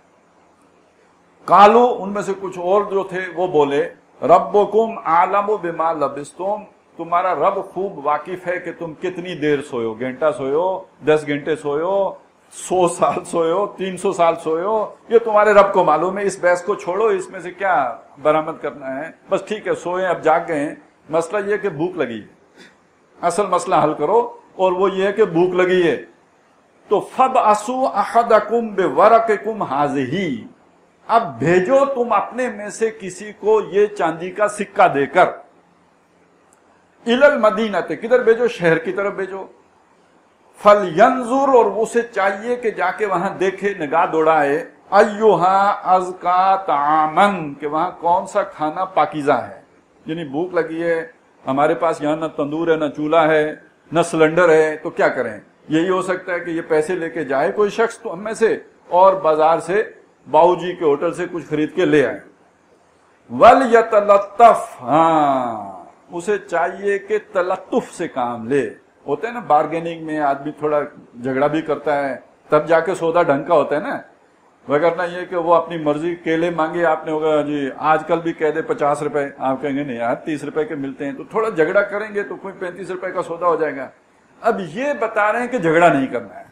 قالوا، ان میں سے کچھ اور جو تھے وہ بولے ربکم اعلم بما لبثتم. تمہارا رب خوب واقف ہے کہ تم کتنی دیر سوئے ہو، گھنٹہ سوئے ہو، 10 گھنٹے سوئے ہو، 100 سال سوئے ہو، 300 سال سوئے ہو، یہ تمہارے رب کو معلوم ہے. اس بحث کو چھوڑو، اس میں سے کیا برآمد کرنا ہے. بس ٹھیک ہے، سوئے اب جاگ گئے ہیں. مسئلہ یہ کہ بھوک لگی ہے، اصل مسئلہ حل کرو، اور وہ یہ ہے کہ بھوک لگی ہے. تو فَبْعَثُوا أَحَدَكُمْ بِوَرَقِكُمْ هَٰذِهِ. اب بھیجو تم اپنے میں سے کسی کو یہ چاندی کا سکہ دے کر. इलल मदीनते, किधर भेजो? शहर की तरफ भेजो। फलयंजुर, और उसे चाहिए कि जाके वहां देखे, निगाह दौड़ाए, अय्युहा अज़का तामन, कि वहां कौन सा खाना पाकीज़ा है। यानी भूख लगी है, हमारे पास यहाँ न तंदूर है, न चूल्हा है, न सिलेंडर है, तो क्या करें? यही हो सकता है कि ये पैसे लेके जाए कोई शख्स तो हम में से, और बाजार से बाबूजी के होटल से कुछ खरीद के ले आए। वल यतलत्तफ, हाँ, उसे चाहिए कि तलत्तुफ से काम ले। होते हैं ना बार्गेनिंग में आदमी थोड़ा झगड़ा भी करता है, तब जाके सौदा ढंग का होता है ना। वगरना ये कि वो अपनी मर्जी केले मांगे, आपने होगा जी आजकल भी कह दे 50 रुपए, आप कहेंगे नहीं यार 30 रुपए के मिलते हैं, तो थोड़ा झगड़ा करेंगे तो कोई 35 रुपए का सौदा हो जाएगा। अब ये बता रहे हैं कि झगड़ा नहीं करना है।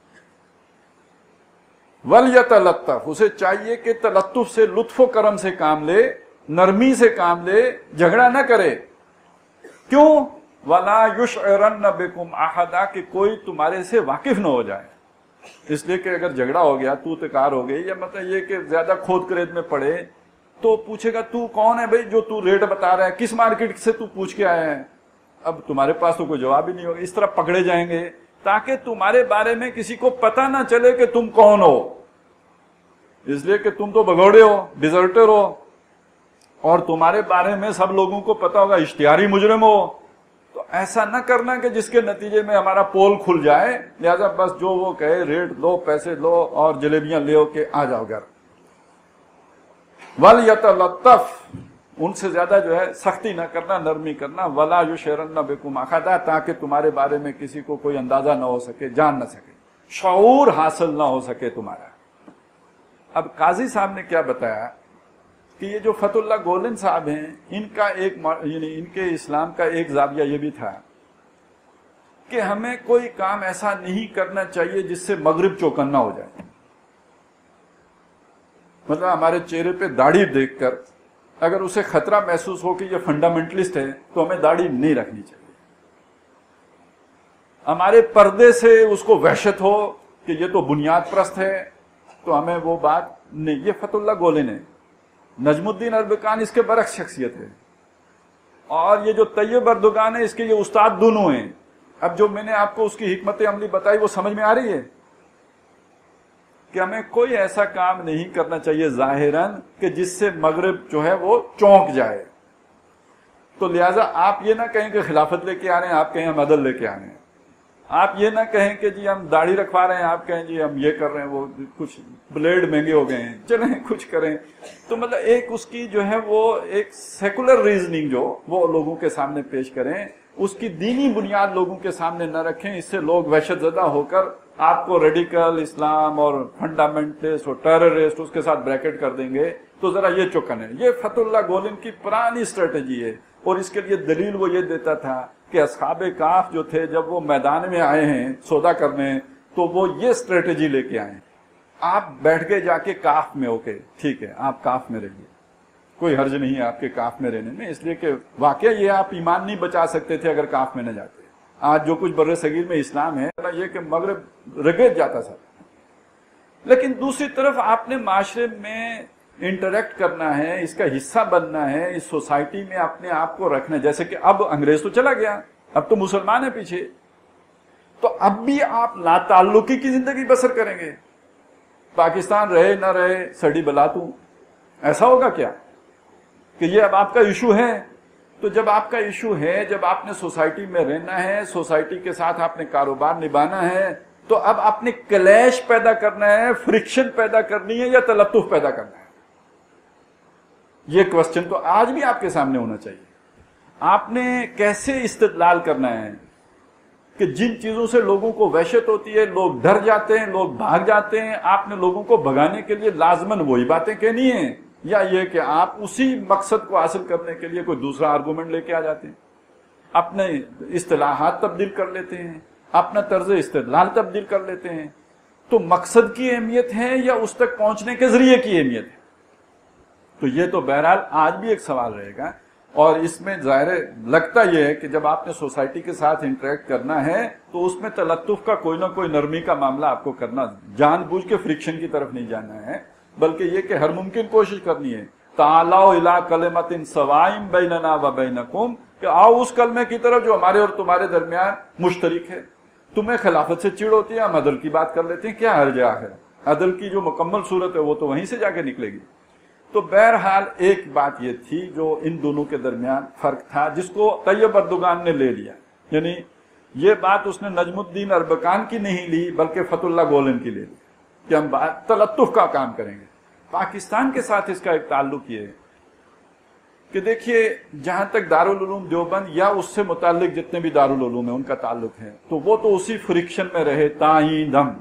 वल यतलत्तफ, उसे चाहिए कि तलत्तुफ से, लुत्फो करम से काम ले, नरमी से काम ले, झगड़ा न करे। क्यों? वला युशअरन्न बिकुम अहदा, कि कोई तुम्हारे से वाकिफ न हो जाए। इसलिए कि अगर झगड़ा हो गया, तू तकार हो गई, या मतलब ये कि ज्यादा खोद करेद में पड़े, तो पूछेगा तू कौन है भाई जो तू रेट बता रहा है, किस मार्केट से तू पूछ के आया है? अब तुम्हारे पास तो कोई जवाब ही नहीं होगा। इस तरह पकड़े जाएंगे ताकि तुम्हारे बारे में किसी को पता ना चले कि तुम कौन हो। इसलिए कि तुम तो भगोड़े हो, डिजर्टर हो, और तुम्हारे बारे में सब लोगों को पता होगा, इश्तिहारी मुजरिम हो। तो ऐसा न करना कि जिसके नतीजे में हमारा पोल खुल जाए। लिहाजा बस जो वो कहे रेट लो, पैसे लो और जलेबियां ले के आ जाओ घर। वल यतलत्तफ, उनसे ज्यादा जो है सख्ती न करना, नरमी करना। वला युशरन्न बिकुम अहदा, ताकि तुम्हारे बारे में किसी को कोई अंदाजा न हो सके, जान न सके, शऊर हासिल न हो सके तुम्हारा। अब काजी साहब ने क्या बताया कि ये जो फतुल्लाह गोलन साहब हैं, इनका एक यानी इनके इस्लाम का एक जाविया ये भी था कि हमें कोई काम ऐसा नहीं करना चाहिए जिससे मगरिब चौकन्ना हो जाए। मतलब हमारे चेहरे पे दाढ़ी देखकर अगर उसे खतरा महसूस हो कि ये फंडामेंटलिस्ट है, तो हमें दाढ़ी नहीं रखनी चाहिए। हमारे पर्दे से उसको वहशत हो कि ये तो बुनियाद परस्त है, तो हमें वो बात नहीं। ये फतुल्लाह गोलन है। नजमुद्दीन अरबकान इसके बरक्स शख्सियत है, और ये जो तैयब अर्दोगान है इसके ये उस्ताद दोनों हैं। अब जो मैंने आपको उसकी हिकमत अमली बताई वो समझ में आ रही है कि हमें कोई ऐसा काम नहीं करना चाहिए जाहिरन कि जिससे मगरिब जो है वो चौंक जाए। तो लिहाजा आप ये ना कहें कि खिलाफत लेके आ रहे हैं, आप कहें हम अदल लेके आ रहे हैं। आप ये ना कहें कि जी हम दाढ़ी रखवा रहे हैं, आप कहें जी हम ये कर रहे हैं, वो कुछ ब्लेड महंगे हो गए हैं, चलें कुछ करें। तो मतलब एक उसकी जो है वो एक सेकुलर रीजनिंग जो वो लोगों के सामने पेश करें, उसकी दीनी बुनियाद लोगों के सामने न रखें। इससे लोग वहशतज़दा होकर आपको रेडिकल इस्लाम और फंडामेंटलिस्ट और टेररिस्ट उसके साथ ब्रैकेट कर देंगे। तो जरा ये चौकन है। ये फतुल्लाह गोलन की पुरानी स्ट्रेटेजी है, और इसके लिए दलील वो ये देता था कि अस्हाबे काफ जो थे जब वो मैदान में आए हैं सौदा करने, तो वो ये स्ट्रेटेजी लेके आए। आप बैठ गए जाके काफ में होके, ठीक है आप काफ में रहिए, कोई हर्ज नहीं है आपके काफ में रहने में, इसलिए कि वाकई ये आप ईमान नहीं बचा सकते थे अगर काफ में न जाते। आज जो कुछ बर्रे सगीर में इस्लाम है ये कि मगरिब रगेज जाता था। लेकिन दूसरी तरफ आपने माशरे में इंटरेक्ट करना है, इसका हिस्सा बनना है, इस सोसाइटी में अपने आप को रखना है। जैसे कि अब अंग्रेज तो चला गया, अब तो मुसलमान है पीछे, तो अब भी आप लाताल्लुकी की जिंदगी बसर करेंगे। पाकिस्तान रहे ना रहे सड़ी बला तू, ऐसा होगा क्या कि ये अब आपका इशू है? तो जब आपका इशू है, जब आपने सोसाइटी में रहना है, सोसाइटी के साथ आपने कारोबार निभाना है, तो अब आपने क्लैश पैदा करना है, फ्रिक्शन पैदा करनी है या तलत्तुफ पैदा करना है? ये क्वेश्चन तो आज भी आपके सामने होना चाहिए। आपने कैसे इस्तेदलाल करना है कि जिन चीजों से लोगों को वहशत होती है, लोग डर जाते हैं, लोग भाग जाते हैं, आपने लोगों को भगाने के लिए लाजमन वही बातें कहनी है, या ये कि आप उसी मकसद को हासिल करने के लिए कोई दूसरा आर्गूमेंट लेके आ जाते हैं, अपने इस्तिलाहात तब्दील कर लेते हैं, अपना तर्ज इस्तेदलाल तब्दील कर लेते हैं। तो मकसद की अहमियत है या उस तक पहुंचने के जरिए की अहमियत है? तो ये तो बहरहाल आज भी एक सवाल रहेगा। और इसमें जाहिर लगता यह है कि जब आपने सोसाइटी के साथ इंटरेक्ट करना है तो उसमें तलत्तुफ का कोई ना कोई नरमी का मामला आपको करना, जानबूझ के फ्रिक्शन की तरफ नहीं जाना है, बल्कि ये कि हर मुमकिन कोशिश करनी है। तालाओ इला कलिमतिन सवाइम बैनना व बैनकुम, کہ آؤ اس کلمے کی طرف جو ہمارے اور تمہارے درمیان مشترک ہے. تمہیں خلافت سے چڑ ہوتی ہے، ہم عدل کی بات کر لیتے ہیں، کیا حرج ہے؟ عدل کی جو مکمل صورت ہے وہ تو وہیں سے جا کے نکلے گی. تو بہرحال ایک بات یہ تھی جو ان دونوں کے درمیان فرق تھا، جس کو طیب اردوغان نے لے لیا. یعنی یہ بات اس نے نجم الدین اربکان کی نہیں لی بلکہ فتح اللہ گولن کی لے لی کہ ہم تلطف کا کام کریں گے. پاکستان کے ساتھ اس کا ایک تعلق یہ ہے کہ دیکھیے جہاں تک دارالعلوم دیوبند یا اس سے متعلق جتنے بھی دارالعلوم ہیں ان کا تعلق ہے تو وہ تو اسی فرکشن میں رہے تائیں دم.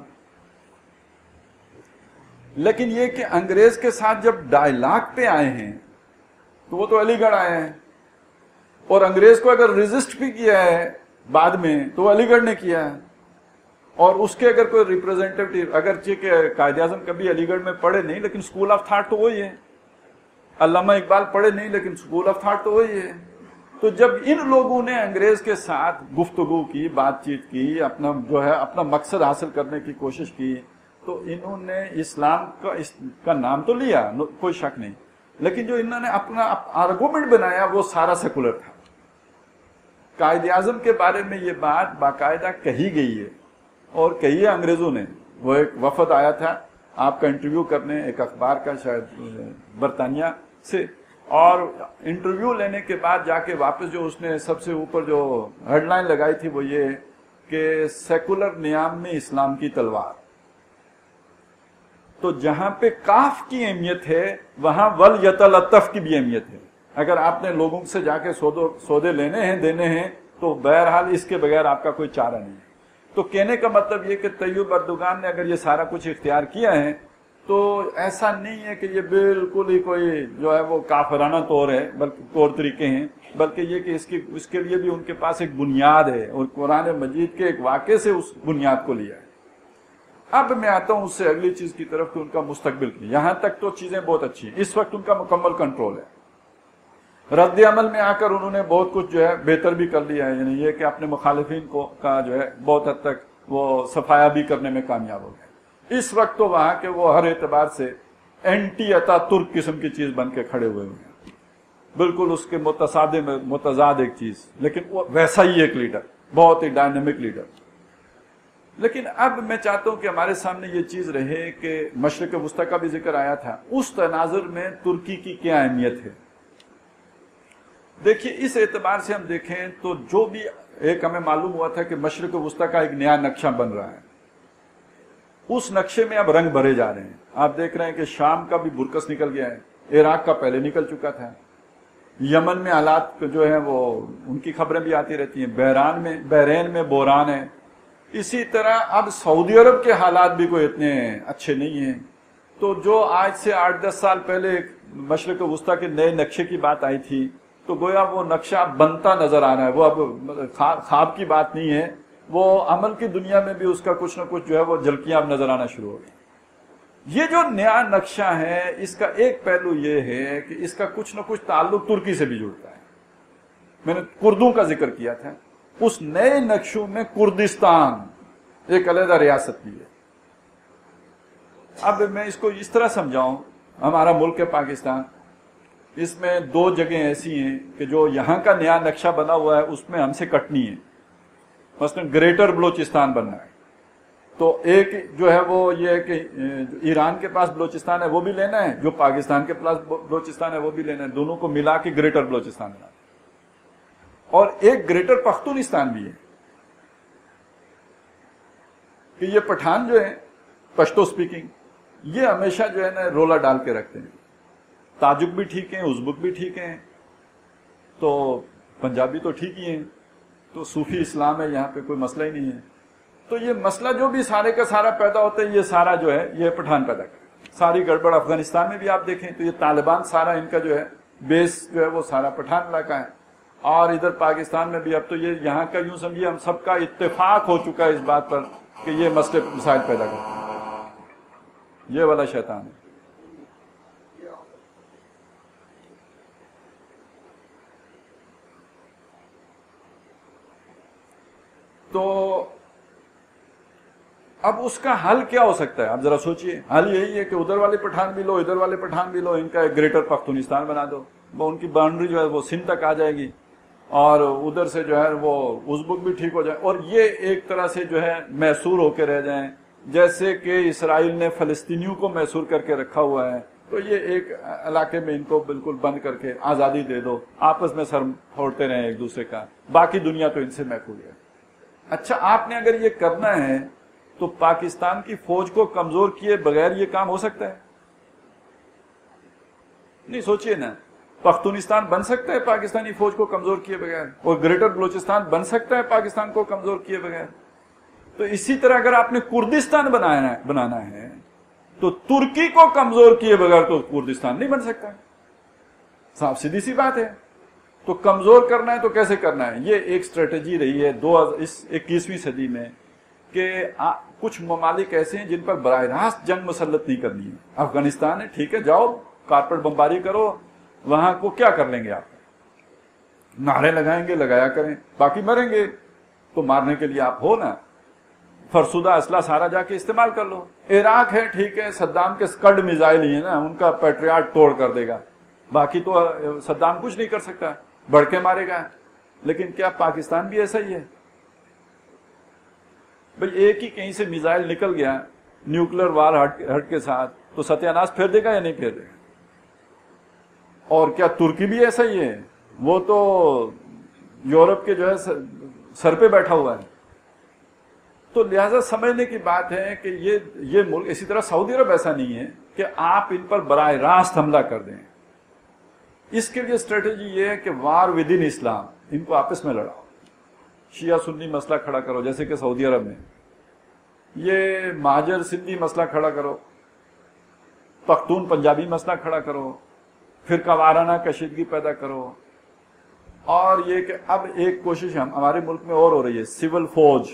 لیکن یہ کہ انگریز کے ساتھ جب ڈائلاگ پہ آئے ہیں تو وہ تو علی گڑھ آئے ہیں، اور انگریز کو اگر ریزسٹ بھی کیا ہے بعد میں تو وہ علی گڑھ نے کیا ہے. اور اس کے اگر کوئی ریپرزینٹیو، اگرچہ کہ قائد اعظم کبھی علی گڑھ میں پڑھے نہیں لیکن اسکول آف تھاٹ تو وہی ہے، علامہ اقبال پڑھے نہیں لیکن اسکول آف تھاٹ تو وہی ہے. تو جب ان لوگوں نے انگریز کے ساتھ گفتگو کی، بات چیت کی، اپنا جو ہے اپنا مقصد حاصل کرنے کی کوشش کی، تو انہوں نے اسلام کا نام تو لیا، کوئی شک نہیں، لیکن جو انہوں نے اپنا آرگومنٹ بنایا وہ سارا سیکولر تھا. قائد اعظم کے بارے میں یہ بات باقاعدہ کہی گئی ہے اور کہی ہے انگریزوں نے. وہ ایک وفد آیا تھا آپ کا انٹرویو کرنے، ایک اخبار کا شاید برطانیہ سے، اور انٹرویو لینے کے بعد جا کے واپس جو اس نے سب سے اوپر جو ہیڈ لائن لگائی تھی وہ یہ کہ سیکولر نیام میں اسلام کی تلوار. تو جہاں پہ کاف کی اہمیت ہے وہاں ول یتلطف کی بھی اہمیت ہے. اگر آپ نے لوگوں سے جا کے سودے لینے ہیں دینے ہیں تو بہرحال اس کے بغیر آپ کا کوئی چارہ نہیں ہے. تو کہنے کا مطلب یہ کہ طیب اردوغان نے اگر یہ سارا کچھ اختیار کیا ہے تو ایسا نہیں ہے کہ یہ بالکل ہی کوئی جو ہے وہ کافرانہ طور ہے، بلکہ طور طریقے ہیں، بلکہ یہ کہ اس کے لیے بھی ان کے پاس ایک بنیاد ہے اور قرآن مجید کے ایک واقعے سے اس بنیاد کو لیا ہے. اب میں آتا ہوں اس سے اگلی چیز کی طرف کہ ان کا مستقبل کی. یہاں تک تو چیزیں بہت اچھی ہیں، اس وقت ان کا مکمل کنٹرول ہے. رد عمل میں آ کر انہوں نے بہت کچھ جو ہے بہتر بھی کر لیا ہے. یعنی یہ کہ اپنے مخالفین کا جو ہے بہت حد تک وہ صفایا بھی کرنے میں کامیاب ہو گئے. اس وقت تو وہاں کے وہ ہر اعتبار سے اینٹی اتا ترک قسم کی چیز بن کے کھڑے ہوئے ہیں، بالکل اس کے متضاد ایک چیز، لیکن وہ ویسا ہی ایک لیڈر، بہت ہی ڈائنامک لیڈر. لیکن اب میں چاہتا ہوں کہ ہمارے سامنے یہ چیز رہے کہ مشرق وسطیٰ کا بھی ذکر آیا تھا، اس تناظر میں ترکی کی کیا اہمیت ہے. دیکھیے اس اعتبار سے ہم دیکھیں تو جو بھی ایک ہمیں معلوم ہوا تھا کہ مشرق وسطیٰ کا ایک نیا نقشہ بن رہا ہے، اس نقشے میں اب رنگ بھرے جا رہے ہیں. آپ دیکھ رہے ہیں کہ شام کا بھی برکس نکل گیا ہے، عراق کا پہلے نکل چکا تھا، یمن میں حالات جو ہیں وہ ان کی خبریں بھی آتی رہتی ہیں، بحرین میں بحران ہے. اسی طرح اب سعودی عرب کے حالات بھی کوئی اتنے اچھے نہیں ہیں. تو جو آج سے 8-10 سال پہلے مشرق وسطیٰ کے نئے نقشے کی بات آئی تھی تو گویا وہ نقشہ بنتا نظر آ رہا ہے. وہ اب خواب کی بات نہیں ہے، وہ عمل کی دنیا میں بھی اس کا کچھ نہ کچھ جو ہے وہ جھلکیاں اب نظر آنا شروع ہو گئی. یہ جو نیا نقشہ ہے اس کا ایک پہلو یہ ہے کہ اس کا کچھ نہ کچھ تعلق ترکی سے بھی جڑتا ہے. میں نے کردوں کا ذکر کیا تھا، اس نئے نقشوں میں کردستان ایک علیحدہ ریاست بھی ہے. اب میں اس کو اس طرح سمجھاؤں، ہمارا ملک ہے پاکستان، اس میں 2 جگہیں ایسی ہیں کہ جو یہاں کا نیا نقشہ بنا ہوا ہے اس میں ہم سے کٹنی ہے. مثلا گریٹر بلوچستان بننا ہے تو ایک جو ہے وہ یہ ہے کہ ایران کے پاس بلوچستان ہے وہ بھی لینا ہے، جو پاکستان کے پاس بلوچستان ہے وہ بھی لینا ہے، دونوں کو ملا کے گریٹر بلوچستان بنا. اور ایک گریٹر پختونستان بھی ہے کہ یہ پٹھان جو ہے پشتو سپیکنگ یہ ہمیشہ جو ہے نا رولا ڈال کے رکھتے ہیں. تاجک بھی ٹھیک ہیں، ازبک بھی ٹھیک ہیں، تو پنجابی تو ٹھیک ہی ہیں، تو صوفی اسلام ہے، یہاں پہ کوئی مسئلہ ہی نہیں ہے. تو یہ مسئلہ جو بھی سارے کا سارا پیدا ہوتا ہے یہ سارا جو ہے یہ پٹھان پیدا کرتا ہے. ساری گڑبڑ افغانستان میں بھی آپ دیکھیں تو یہ طالبان سارا ان کا جو ہے بیس جو ہے وہ سارا پٹھان علاقہ ہے. اور ادھر پاکستان میں بھی اب تو یہ یہاں کا یوں سمجھیے ہم سب کا اتفاق ہو چکا ہے اس بات پر کہ یہ مسائل پیدا کرتے ہیں، یہ والا شیطان ہے. تو اب اس کا حل کیا ہو سکتا ہے؟ آپ ذرا سوچئے. حل یہی ہے کہ ادھر والے پٹھان بھی لو، ادھر والے پٹھان بھی لو، ان کا ایک گریٹر پختونستان بنا دو. وہ ان کی باؤنڈری جو ہے وہ سندھ تک آ جائے گی. اور ادھر سے جو ہے وہ ازبک بھی ٹھیک ہو جائے، اور یہ ایک طرح سے جو ہے محصور ہو کے رہ جائیں، جیسے کہ اسرائیل نے فلسطینیوں کو محصور کر کے رکھا ہوا ہے، تو یہ ایک علاقے میں ان کو بالکل بند کر کے آزادی دے دو، آپس میں سر پھوڑتے رہیں ایک دوسرے کا، باقی دنیا تو ان سے محفوظ ہے۔ اچھا، آپ نے اگر یہ کرنا ہے تو پاکستان کی فوج کو کمزور کیے بغیر یہ کام ہو سکتا ہے؟ نہیں، سوچئے نا، پختونستان بن سکتا ہے پاکستانی فوج کو کمزور کیے بغیر، اور گریٹر بلوچستان بن سکتا ہے پاکستان کو کمزور کیے بغیر؟ تو اسی طرح اگر آپ نے کردستان بنانا ہے تو ترکی کو کمزور کیے بغیر تو کردستان نہیں بن سکتا، صاف سیدھی سی بات ہے۔ تو کمزور کرنا ہے تو کیسے کرنا ہے؟ یہ ایک اسٹریٹجی رہی ہے اس 21ویں صدی میں کہ کچھ ممالک ایسے ہیں جن پر براہ راست جنگ مسلط نہیں کرنی ہے۔ افغانستان ہے، ٹھیک ہے، جاؤ کارپیٹ بمباری کرو، وہاں کو کیا کر لیں گے آپ؟ نعرے لگائیں گے، لگایا کریں، باقی مریں گے، تو مارنے کے لیے آپ ہو نا، فرسودہ اسلحہ سارا جا کے استعمال کر لو۔ عراق ہے، ٹھیک ہے، صدام کے اسکڈ میزائل ہی ہے نا، ان کا پیٹریاٹ توڑ کر دے گا، باقی تو صدام کچھ نہیں کر سکتا، بڑھ کے مارے گا۔ لیکن کیا پاکستان بھی ایسا ہی ہے؟ بھئی ایک ہی کہیں سے میزائل نکل گیا نیوکلر وار ہٹ کے ساتھ تو ستیہ ناش پھیر دے گا یا نہیں پھیر دے گا؟ اور کیا ترکی بھی ایسا ہی ہے؟ وہ تو یورپ کے جو ہے سر پہ بیٹھا ہوا ہے۔ تو لہذا سمجھنے کی بات ہے کہ یہ ملک، اسی طرح سعودی عرب ایسا نہیں ہے کہ آپ ان پر براہ راست حملہ کر دیں۔ اس کے لیے اسٹریٹجی یہ ہے کہ وار ود ان اسلام، ان کو آپس میں لڑاؤ، شیعہ سنی مسئلہ کھڑا کرو جیسے کہ سعودی عرب میں، یہ مہاجر سندھی مسئلہ کھڑا کرو، پختون پنجابی مسئلہ کھڑا کرو، فرقہ وارانہ کشیدگی پیدا کرو۔ اور یہ کہ اب ایک کوشش ہمارے ملک میں اور ہو رہی ہے، سول فوج۔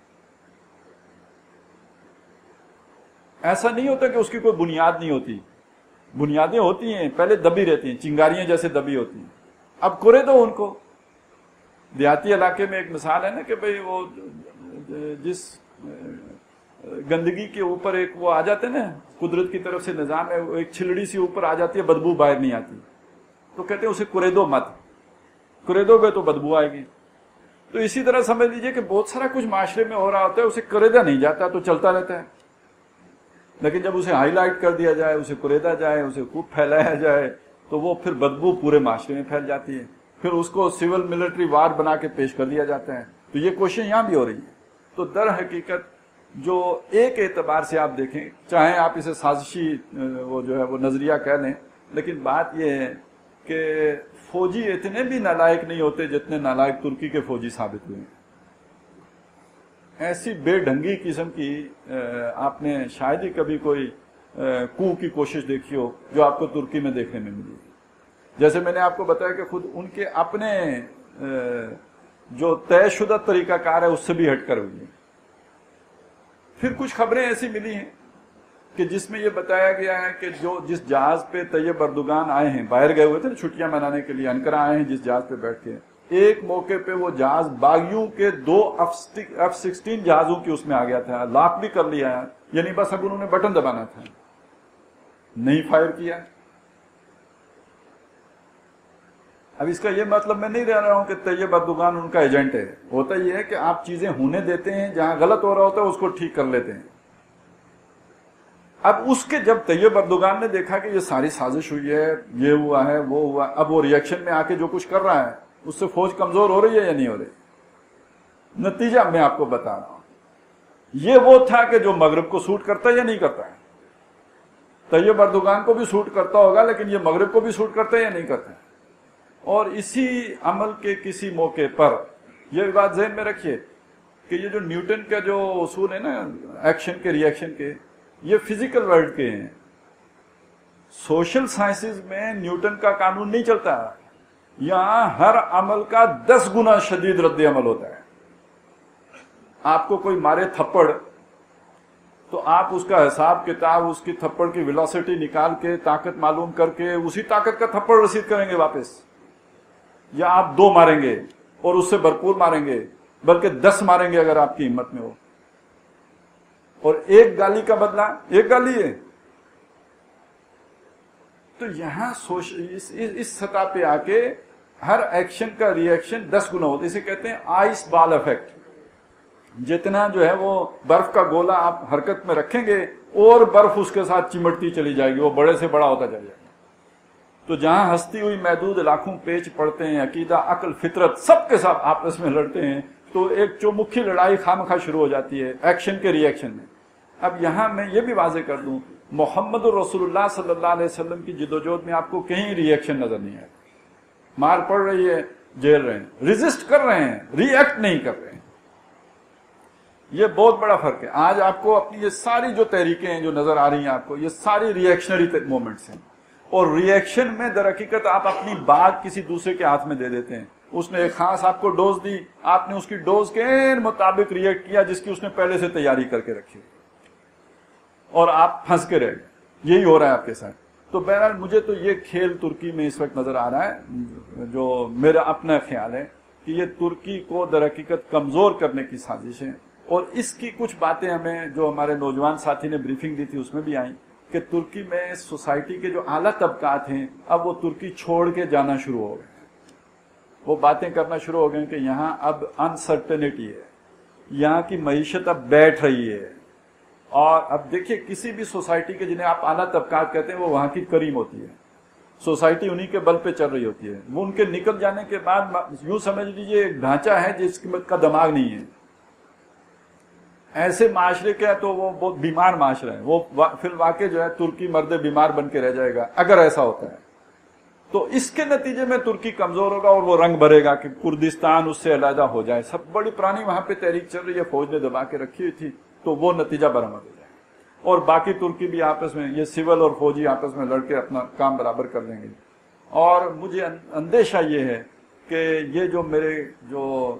ایسا نہیں ہوتا کہ اس کی کوئی بنیاد نہیں ہوتی، بنیادیں ہوتی ہیں، پہلے دبی رہتی ہیں، چنگاریاں جیسے دبی ہوتی ہیں، اب کرے دو ان کو۔ دیہاتی علاقے میں ایک مثال ہے نا کہ بھئی وہ جس گندگی کے اوپر ایک وہ آ جاتے ہیں نا، قدرت کی طرف سے نظام ہے، وہ ایک چھلڑی سی اوپر آ جاتی ہے، بدبو باہر نہیں آتی، تو کہتے ہیں اسے کرے دو مت، کرے دو گے تو بدبو آئے گی۔ تو اسی طرح سمجھ لیجئے کہ بہت سارا کچھ معاشرے میں ہو رہا ہوتا ہے، اسے کریدا نہیں جاتا تو چلتا رہتا ہے، لیکن جب اسے ہائی لائٹ کر دیا جائے، اسے کریدا جائے، اسے خوب پھیلایا جائے تو وہ پھر بدبو پورے معاشرے میں پھیل جاتی ہے، پھر اس کو سول ملٹری وار بنا کے پیش کر دیا جاتا ہے۔ تو یہ کوششیں یہاں بھی ہو رہی ہیں۔ تو در حقیقت جو ایک اعتبار سے آپ دیکھیں، چاہے آپ اسے سازشی وہ جو ہے وہ نظریہ کہہ لیں، لیکن بات یہ ہے کہ فوجی اتنے بھی نالائق نہیں ہوتے جتنے نالائق ترکی کے فوجی ثابت ہوئے ہیں۔ ایسی بے ڈھنگی قسم کی آپ نے شاید ہی کبھی کوئی کو کی کوشش دیکھی ہو جو آپ کو ترکی میں دیکھنے میں ملی۔ جیسے میں نے آپ کو بتایا کہ خود ان کے اپنے جو طے شدہ طریقہ کار ہے اس سے بھی ہٹ کر ہوئی ہے۔ پھر کچھ خبریں ایسی ملی ہیں کہ جس میں یہ بتایا گیا ہے کہ جس جہاز پہ طیب اردوغان آئے ہیں، باہر گئے ہوئے تھے چھٹیاں منانے کے لیے، انقرہ آئے ہیں جس جہاز پہ بیٹھ کے، ایک موقع پہ وہ جہاز باغیوں کے 2 F-16 جہازوں کی اس میں آ گیا تھا، لاک بھی کر لیا ہے، یعنی بس اب انہوں نے بٹن دبانا تھا، نہیں فائر کیا۔ اب اس کا یہ مطلب میں نہیں رہ رہا ہوں کہ طیب اردوغان ان کا ایجنٹ ہے، ہوتا یہ ہے کہ آپ چیزیں ہونے دیتے ہیں، جہاں غلط ہو رہا ہوتا ہے اس کو ٹھیک کر لیتے ہیں۔ اب اس کے جب طیب اردوغان نے دیکھا کہ یہ ساری سازش ہوئی ہے، یہ ہوا ہے، وہ ہوا، اب وہ ریئیکشن میں آ کے جو کچھ کر رہا ہے اس سے فوج کمزور ہو رہی ہے یا نہیں ہو رہی؟ نتیجہ میں آپ کو بتا رہا ہوں، یہ وہ تھا کہ جو مغرب کو سوٹ کرتا ہے یا نہیں کرتا ہے؟ طیب اردوغان کو بھی سوٹ کرتا ہوگا، لیکن یہ مغرب کو بھی سوٹ کرتا ہے یا نہیں کرتا ہے؟ اور اسی عمل کے کسی موقع پر یہ بات ذہن میں رکھیے کہ یہ جو نیوٹن کا جو اصول ہے نا ایکشن کے ریئیکشن کے، یہ فزیکل ورلڈ کے ہیں۔ سوشل سائنسز میں نیوٹن کا قانون نہیں چلتا، یہاں ہر عمل کا 10 گنا شدید رد عمل ہوتا ہے۔ آپ کو کوئی مارے تھپڑ تو آپ اس کا حساب کتاب، اس کی تھپڑ کی ویلوسٹی نکال کے، طاقت معلوم کر کے اسی طاقت کا تھپڑ رسید کریں گے واپس، یا آپ 2 ماریں گے اور اس سے بھرپور ماریں گے، بلکہ 10 ماریں گے اگر آپ کی ہمت میں ہو، اور ایک گالی کا بدلہ ایک گالی ہے۔ تو یہاں اس سطح پہ آ کے ہر ایکشن کا ری ایکشن 10 گنا ہوتا ہے. اسے کہتے ہیں آئس بال افیکٹ. جتنا جو ہے وہ برف کا گولا آپ حرکت میں رکھیں گے اور برف اس کے ساتھ چمٹتی چلی جائے گی, وہ بڑے سے بڑا ہوتا چلا جائے گا. تو جہاں ہستی ہوئی محدود لاکھوں پیچ پڑتے ہیں, عقیدہ, عقل, فطرت سب کے ساتھ آپس میں لڑتے ہیں, تو ایک چومکھی لڑائی خامخواہ شروع ہو جاتی ہے ایکشن کے ری ایکشن میں. اب یہاں میں یہ بھی واضح کر دوں, محمد رسول اللہ صلی اللہ علیہ وسلم کی جدوجہد میں آپ کو کہیں ری ایکشن نظر نہیں آئے. مار پڑ رہی ہے, جیل رہے ہیں, ریزسٹ کر رہے ہیں, ری ایکٹ نہیں کر رہے ہیں. یہ بہت بڑا فرق ہے. آج آپ کو اپنی یہ ساری جو تحریکیں ہیں جو نظر آ رہی ہیں آپ کو, یہ ساری ری ایکشنری مومنٹس ہیں. اور ری ایکشن میں در حقیقت آپ اپنی بات کسی دوسرے کے ہاتھ میں دے دیتے ہیں. اس نے ایک خاص آپ کو ڈوز دی, آپ نے اس کی ڈوز کے مطابق ریئیکٹ کیا جس کی اس نے پہلے سے تیاری کر کے رکھی, اور آپ پھنس کے رہ گئے. یہی ہو رہا ہے آپ کے ساتھ. تو بہرحال مجھے تو یہ کھیل ترکی میں اس وقت نظر آ رہا ہے, جو میرا اپنا خیال ہے کہ یہ ترکی کو در حقیقت کمزور کرنے کی سازش ہے. اور اس کی کچھ باتیں ہمیں جو ہمارے نوجوان ساتھی نے بریفنگ دی تھی اس میں بھی آئیں کہ ترکی میں سوسائٹی کے جو اعلیٰ طبقات ہیں اب وہ ترکی چھوڑ کے جانا شروع ہو گئے. وہ باتیں کرنا شروع ہو گئے کہ یہاں اب انسرٹنٹی ہے, یہاں کی معیشت اب بیٹھ رہی ہے. اور اب دیکھیے کسی بھی سوسائٹی کے جنہیں آپ اعلیٰ طبقات کہتے ہیں وہ وہاں کی کریم ہوتی ہے. سوسائٹی انہی کے بل پہ چل رہی ہوتی ہے. وہ ان کے نکل جانے کے بعد یوں سمجھ لیجیے ایک ڈھانچہ ہے جس کا دماغ نہیں ہے. ایسے معاشرے کا تو وہ بہت بیمار معاشرہ ہے. وہ فی الواقع جو ہے ترکی مرد بیمار بن کے رہ جائے گا اگر ایسا ہوتا ہے. تو اس کے نتیجے میں ترکی کمزور ہوگا اور وہ رنگ بھرے گا کہ کردستان اس سے علیحدہ ہو جائے. سب بڑی پرانی وہاں پہ تحریک چل رہی ہے, فوج نے دبا کے رکھی ہوئی تھی, تو وہ نتیجہ برآمد ہو جائے. اور باقی ترکی بھی آپس میں یہ سول اور فوجی آپس میں لڑ کے اپنا کام برابر کر لیں گے. اور مجھے اندیشہ یہ ہے کہ یہ جو میرے جو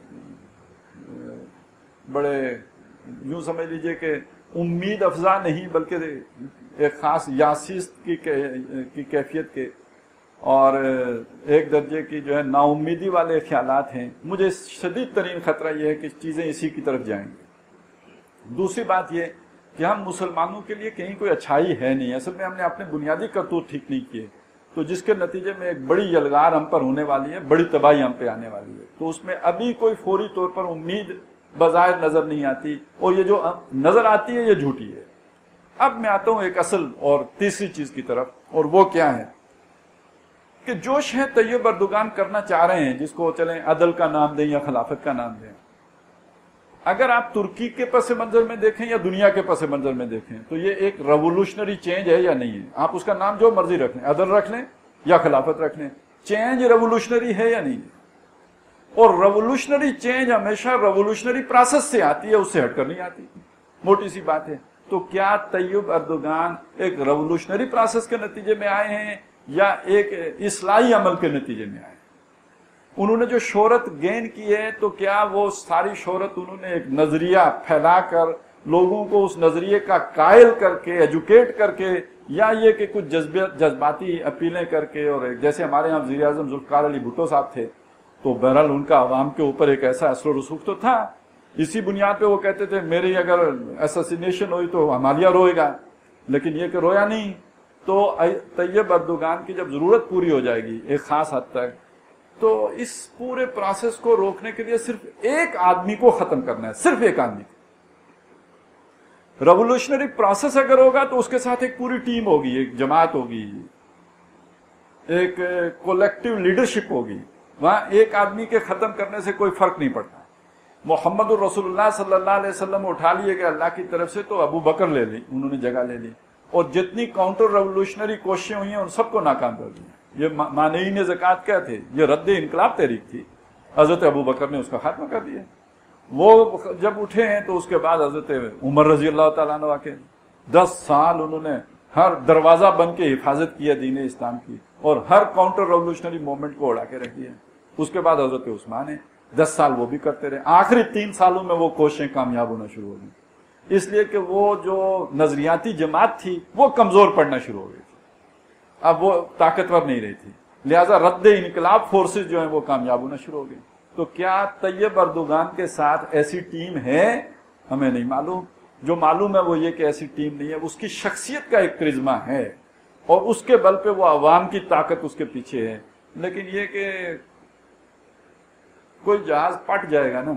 بڑے یوں سمجھ لیجئے کہ امید افزا نہیں بلکہ ایک خاص یاسیست کی کیفیت کے اور ایک درجے کی جو ہے نا امیدی والے خیالات ہیں. مجھے شدید ترین خطرہ یہ ہے کہ چیزیں اسی کی طرف جائیں گی. دوسری بات یہ کہ ہم مسلمانوں کے لیے کہیں کوئی اچھائی ہے نہیں. اصل میں ہم نے اپنے بنیادی کرتوت ٹھیک نہیں کیے, تو جس کے نتیجے میں ایک بڑی یلغار ہم پر ہونے والی ہے, بڑی تباہی ہم پہ آنے والی ہے. تو اس میں ابھی کوئی فوری طور پر امید بظاہر نظر نہیں آتی, اور یہ جو نظر آتی ہے یہ جھوٹی ہے. اب میں آتا ہوں ایک اصل اور تیسری چیز کی طرف, اور وہ کیا ہے کہ جو شے طیب اردوغان کرنا چاہ رہے ہیں, جس کو چلیں عدل کا نام دیں یا خلافت کا نام دیں, اگر آپ ترکی کے پس منظر میں دیکھیں یا دنیا کے پس منظر میں دیکھیں تو یہ ایک ریولوشنری چینج ہے یا نہیں ہے. آپ اس کا نام جو مرضی رکھ لیں, عدل رکھ لیں یا خلافت رکھ لیں, چینج ریولوشنری ہے یا نہیں ہے. اور ریولوشنری چینج ہمیشہ ریولوشنری پروسیس سے آتی ہے, اس سے ہٹ کر نہیں آتی. موٹی سی بات ہے. تو کیا طیب اردوغان ایک ریولوشنری پروسیس کے نتیجے میں آئے ہیں یا ایک اصلاحی عمل کے نتیجے میں آئے؟ انہوں نے جو شہرت گین کی ہے تو کیا وہ ساری شہرت انہوں نے ایک نظریہ پھیلا کر لوگوں کو اس نظریے کا قائل کر کے ایجوکیٹ کر کے, یا یہ کہ کچھ جذباتی اپیلیں کر کے, اور جیسے ہمارے یہاں وزیر اعظم ذوالفقار علی بھٹو صاحب تھے تو بہرحال ان کا عوام کے اوپر ایک ایسا اثر و رسوخ تو تھا. اسی بنیاد پہ وہ کہتے تھے میری اگر اساسینیشن ہوئی تو ہمالیہ روئے گا, لیکن یہ کہ رویا نہیں. تو طیب اردوغان کی جب ضرورت پوری ہو جائے گی ایک خاص حد تک, تو اس پورے پروسیس کو روکنے کے لیے صرف ایک آدمی کو ختم کرنا ہے, صرف ایک آدمی. ریولوشنری پروسیس اگر ہوگا تو اس کے ساتھ ایک پوری ٹیم ہوگی, ایک جماعت ہوگی, ایک کولیکٹیو لیڈرشپ ہوگی. وہاں ایک آدمی کے ختم کرنے سے کوئی فرق نہیں پڑتا. محمد الرسول اللہ صلی اللہ علیہ وسلم اٹھا لیے گئے اللہ کی طرف سے تو ابو بکر لے لی, انہوں نے جگہ لے لی, اور جتنی کاؤنٹر ریولوشنری کوششیں ہوئی ہیں ان سب کو ناکام کر دیا. یہ مانعین زکوٰۃ کیا تھے؟ یہ رد انقلاب تحریک تھی. حضرت ابو بکر نے اس کا خاتمہ کر دیا. وہ جب اٹھے ہیں تو اس کے بعد حضرت عمر رضی اللہ تعالیٰ عنہ کے 10 سال انہوں نے ہر دروازہ بن کے حفاظت کیا دین اسلام کی, اور ہر کاؤنٹر ریولوشنری موومنٹ کو اڑا کے رکھ دیا. اس کے بعد حضرت عثمان ہے, 10 سال وہ بھی کرتے رہے. آخری 3 سالوں میں وہ کوششیں کامیاب ہونا شروع ہو گئی, اس لیے کہ وہ جو نظریاتی جماعت تھی وہ کمزور پڑنا شروع ہو گئی تھی, اب وہ طاقتور نہیں رہی تھی, لہذا رد انقلاب فورسز جو ہیں وہ کامیاب ہونا شروع ہو گئی. تو کیا طیب اردوغان کے ساتھ ایسی ٹیم ہے؟ ہمیں نہیں معلوم. جو معلوم ہے وہ یہ کہ ایسی ٹیم نہیں ہے. اس کی شخصیت کا ایک کرزما ہے, اور اس کے بل پہ وہ عوام کی طاقت اس کے پیچھے ہے. لیکن یہ کہ کوئی جہاز پھٹ جائے گا نا،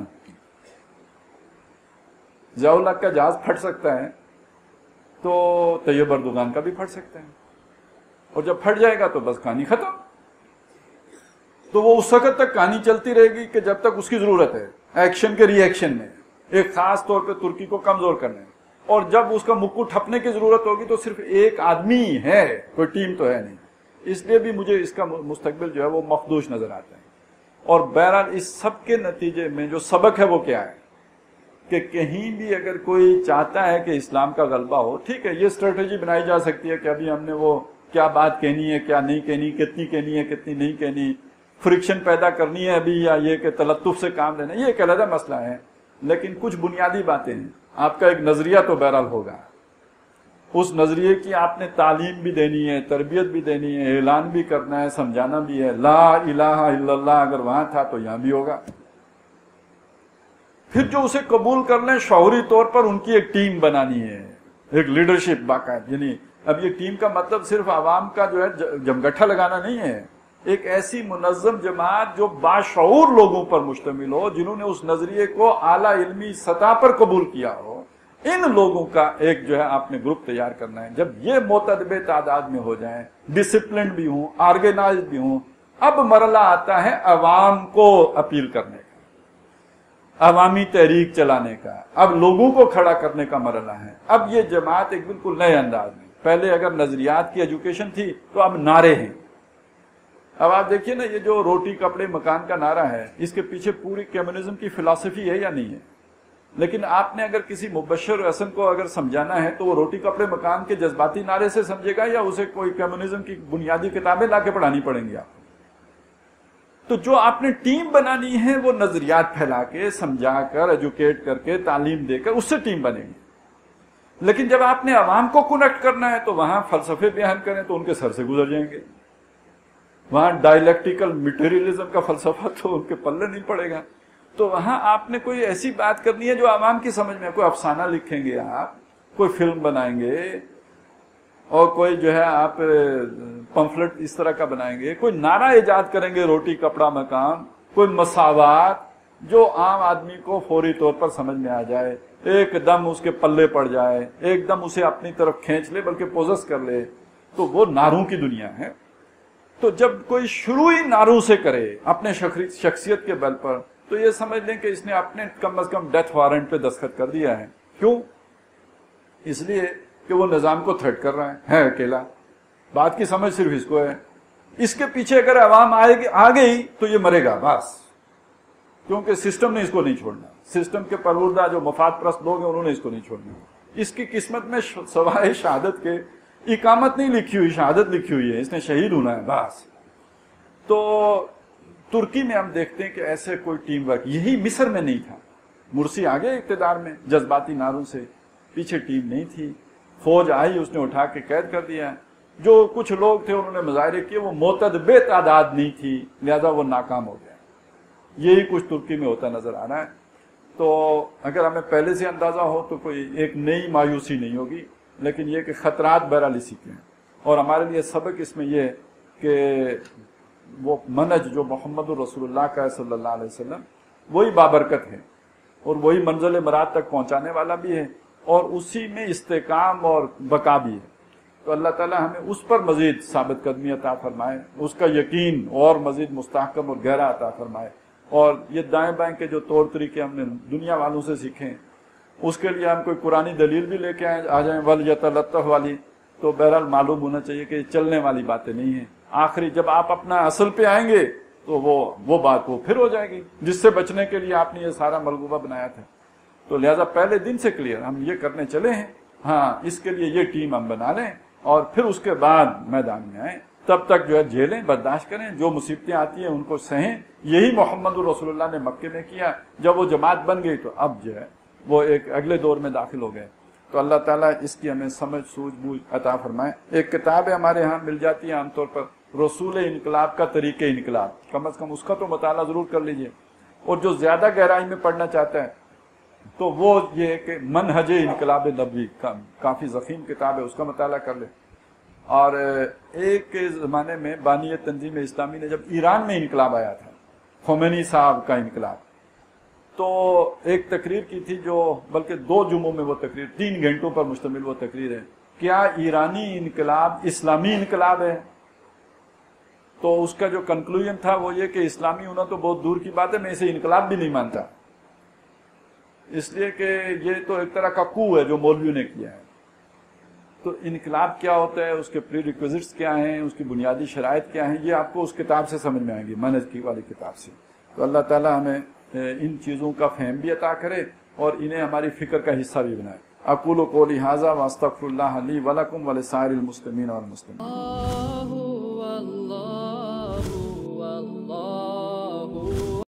ضیاء الحق کا جہاز پھٹ سکتا ہے تو طیب اردوغان کا بھی پھٹ سکتا ہے، اور جب پھٹ جائے گا تو بس کہانی ختم. تو وہ اس وقت تک کہانی چلتی رہے گی کہ جب تک اس کی ضرورت ہے ایکشن کے ری ایکشن میں، ایک خاص طور پہ ترکی کو کمزور کرنے، اور جب اس کا مکو ٹھپنے کی ضرورت ہوگی تو صرف ایک آدمی ہے، کوئی ٹیم تو ہے نہیں. اس لیے بھی مجھے اس کا مستقبل جو ہے وہ مخدوش نظر آتا ہے. اور بہرحال اس سب کے نتیجے میں جو سبق ہے وہ کیا ہے کہ کہیں بھی اگر کوئی چاہتا ہے کہ اسلام کا غلبہ ہو، ٹھیک ہے، یہ اسٹریٹجی بنائی جا سکتی ہے کہ ابھی ہم نے وہ کیا بات کہنی ہے، کیا نہیں کہنی، کتنی ہے کتنی نہیں کہنی، فرکشن پیدا کرنی ہے ابھی، یا یہ کہ تلطف سے کام لینا، یہ ایک علیحدہ مسئلہ ہے. لیکن کچھ بنیادی باتیں ہیں. آپ کا ایک نظریہ تو بہرحال ہوگا، اس نظریے کی آپ نے تعلیم بھی دینی ہے، تربیت بھی دینی ہے، اعلان بھی کرنا ہے، سمجھانا بھی ہے. لا الہ الا اللہ اگر وہاں تھا تو یہاں بھی ہوگا. پھر جو اسے قبول کر لیں شعوری طور پر ان کی ایک ٹیم بنانی ہے، ایک لیڈرشپ باقاعدہ. یعنی اب یہ ٹیم کا مطلب صرف عوام کا جو ہے جمگٹھا لگانا نہیں ہے، ایک ایسی منظم جماعت جو باشعور لوگوں پر مشتمل ہو، جنہوں نے اس نظریے کو اعلیٰ علمی سطح پر قبول کیا ہو. ان لوگوں کا ایک جو ہے آپ نے گروپ تیار کرنا ہے. جب یہ معتدب تعداد میں ہو جائیں، ڈسپلنڈ بھی ہوں، آرگنائزڈ بھی ہوں، اب مرحلہ آتا ہے عوام کو اپیل کرنے کا، عوامی تحریک چلانے کا، اب لوگوں کو کھڑا کرنے کا مرحلہ ہے. اب یہ جماعت ایک بالکل نئے انداز میں، پہلے اگر نظریات کی ایجوکیشن تھی تو اب نعرے ہیں. اب آپ دیکھیے نا، یہ جو روٹی کپڑے مکان کا نعرہ ہے، اس کے پیچھے پوری کمیونزم کی فلسفی ہے یا نہیں ہے؟ لیکن آپ نے اگر کسی مبشر حسن کو اگر سمجھانا ہے تو وہ روٹی کپڑے مکان کے جذباتی نعرے سے سمجھے گا، یا اسے کوئی کمیونزم کی بنیادی کتابیں لا کے پڑھانی پڑیں گی آپ کو؟ تو جو آپ نے ٹیم بنانی ہے وہ نظریات پھیلا کے، سمجھا کر، ایجوکیٹ کر کے، تعلیم دے کر، اس سے ٹیم بنے گی. لیکن جب آپ نے عوام کو کنیکٹ کرنا ہے تو وہاں فلسفے بیان کریں تو ان کے سر سے گزر جائیں گے. وہاں ڈائلیکٹیکل میٹیریلزم کا فلسفہ تو ان کے پلے نہیں پڑے گا. تو وہاں آپ نے کوئی ایسی بات کرنی ہے جو عوام کی سمجھ میں، کوئی افسانہ لکھیں گے آپ، کوئی فلم بنائیں گے، اور کوئی جو ہے آپ پمفلٹ اس طرح کا بنائیں گے، کوئی نعرہ ایجاد کریں گے، روٹی کپڑا مکان، کوئی مساوات، جو عام آدمی کو فوری طور پر سمجھ میں آ جائے، ایک دم اس کے پلے پڑ جائے، ایک دم اسے اپنی طرف کھینچ لے، بلکہ پوزس کر لے. تو وہ نعروں کی دنیا ہے. تو جب کوئی شروع ہی نعروں سے کرے اپنے شخصیت کے بل پر، تو یہ سمجھ لیں کہ اس نے اپنے کم از کم ڈیتھ وارنٹ پہ دستخط کر دیا ہے. کیوں؟ اس لیے کہ وہ نظام کو تھریٹ کر رہا ہے اکیلا. بات کی سمجھ صرف اس کو ہے. اس کے پیچھے اگر عوام آ گئی تو یہ مرے گا بس، کیونکہ سسٹم نے اس کو نہیں چھوڑنا. سسٹم کے پروردہ جو مفاد پرست لوگ ہیں انہوں نے اس کو نہیں چھوڑنا. اس کی قسمت میں سوائے شہادت کے اقامت نہیں لکھی ہوئی، شہادت لکھی ہوئی ہے، اس نے شہید ہونا ہے بس. تو ترکی میں ہم دیکھتے ہیں کہ ایسے کوئی ٹیم ورک، یہی مصر میں نہیں تھا. مرسی آ گئے اقتدار میں جذباتی نعروں سے، پیچھے ٹیم نہیں تھی. فوج آئی، اس نے اٹھا کے قید کر دیا. جو کچھ لوگ تھے انہوں نے مظاہرے کیے، وہ معتدب تعداد نہیں تھی، لہذا وہ ناکام ہو گیا. یہی کچھ ترکی میں ہوتا نظر آ رہا ہے. تو اگر ہمیں پہلے سے اندازہ ہو تو کوئی ایک نئی مایوسی نہیں ہوگی، لیکن یہ کہ خطرات بہرحال اسی کے ہیں. اور ہمارے لیے سبق اس میں یہ کہ وہ منہج جو محمد رسول اللہ کا ہے صلی اللہ علیہ وسلم، وہی بابرکت ہے اور وہی منزل مراد تک پہنچانے والا بھی ہے، اور اسی میں استحکام اور بقا بھی ہے. تو اللہ تعالی ہمیں اس پر مزید ثابت قدمی عطا فرمائے، اس کا یقین اور مزید مستحکم اور گہرا عطا فرمائے. اور یہ دائیں بائیں کے جو طور طریقے ہم نے دنیا والوں سے سیکھیں، اس کے لیے ہم کوئی قرآنی دلیل بھی لے کے آ جائیں وَلْيَتَلَطَّفْ والی، تو بہرحال معلوم ہونا چاہیے کہ یہ چلنے والی باتیں نہیں ہیں. آخری جب آپ اپنا اصل پہ آئیں گے تو وہ بات وہ پھر ہو جائے گی جس سے بچنے کے لیے آپ نے یہ سارا ملغوبہ بنایا تھا. تو لہذا پہلے دن سے کلیئر ہم یہ کرنے چلے ہیں، ہاں اس کے لیے یہ ٹیم ہم بنا لیں، اور پھر اس کے بعد میدان میں آئیں. تب تک جو ہے جھیلیں، برداشت کریں، جو مصیبتیں آتی ہیں ان کو سہیں. یہی محمد رسول اللہ نے مکے میں کیا. جب وہ جماعت بن گئی تو اب جو ہے وہ ایک اگلے دور میں داخل ہو گئے. تو اللہ تعالیٰ اس کی ہمیں سمجھ سوجھ بوجھ عطا فرمائے. ایک کتاب ہے ہمارے ہاں مل جاتی ہے عام طور پر، رسول انقلاب کا طریقہ انقلاب، کم از کم اس کا تو مطالعہ ضرور کر لیجئے. اور جو زیادہ گہرائی میں پڑھنا چاہتا ہے تو وہ یہ کہ منہج انقلاب نبوی، کافی ضخیم کتاب ہے، اس کا مطالعہ کر لے. اور ایک زمانے میں بانی تنظیم اسلامی نے جب ایران میں انقلاب آیا تھا، خمینی صاحب کا انقلاب، تو ایک تقریر کی تھی جو بلکہ 2 جمعوں میں وہ تقریر، 3 گھنٹوں پر مشتمل وہ تقریر ہے، کیا ایرانی انقلاب اسلامی انقلاب ہے؟ تو اس کا جو کنکلوژن تھا وہ یہ کہ اسلامی ہونا تو بہت دور کی بات ہے، میں اسے انقلاب بھی نہیں مانتا، اس لیے کہ یہ تو ایک طرح کا کو ہے جو مولویوں نے کیا ہے۔ تو انقلاب کیا ہوتا ہے، اس کے پری ریکوزٹس کیا ہیں، اس کی بنیادی شرائط کیا ہیں، یہ آپ کو اس کتاب سے سمجھ میں آئیں گی، منہج کی والی کتاب سے۔ تو اللہ تعالیٰ ہمیں ان چیزوں کا فہم بھی عطا کرے اور انہیں ہماری فکر کا حصہ بھی بنائے۔ اقول قولی ھذا واستغفر اللہ لی ولکم ولسائر المسلمین والمسلمات۔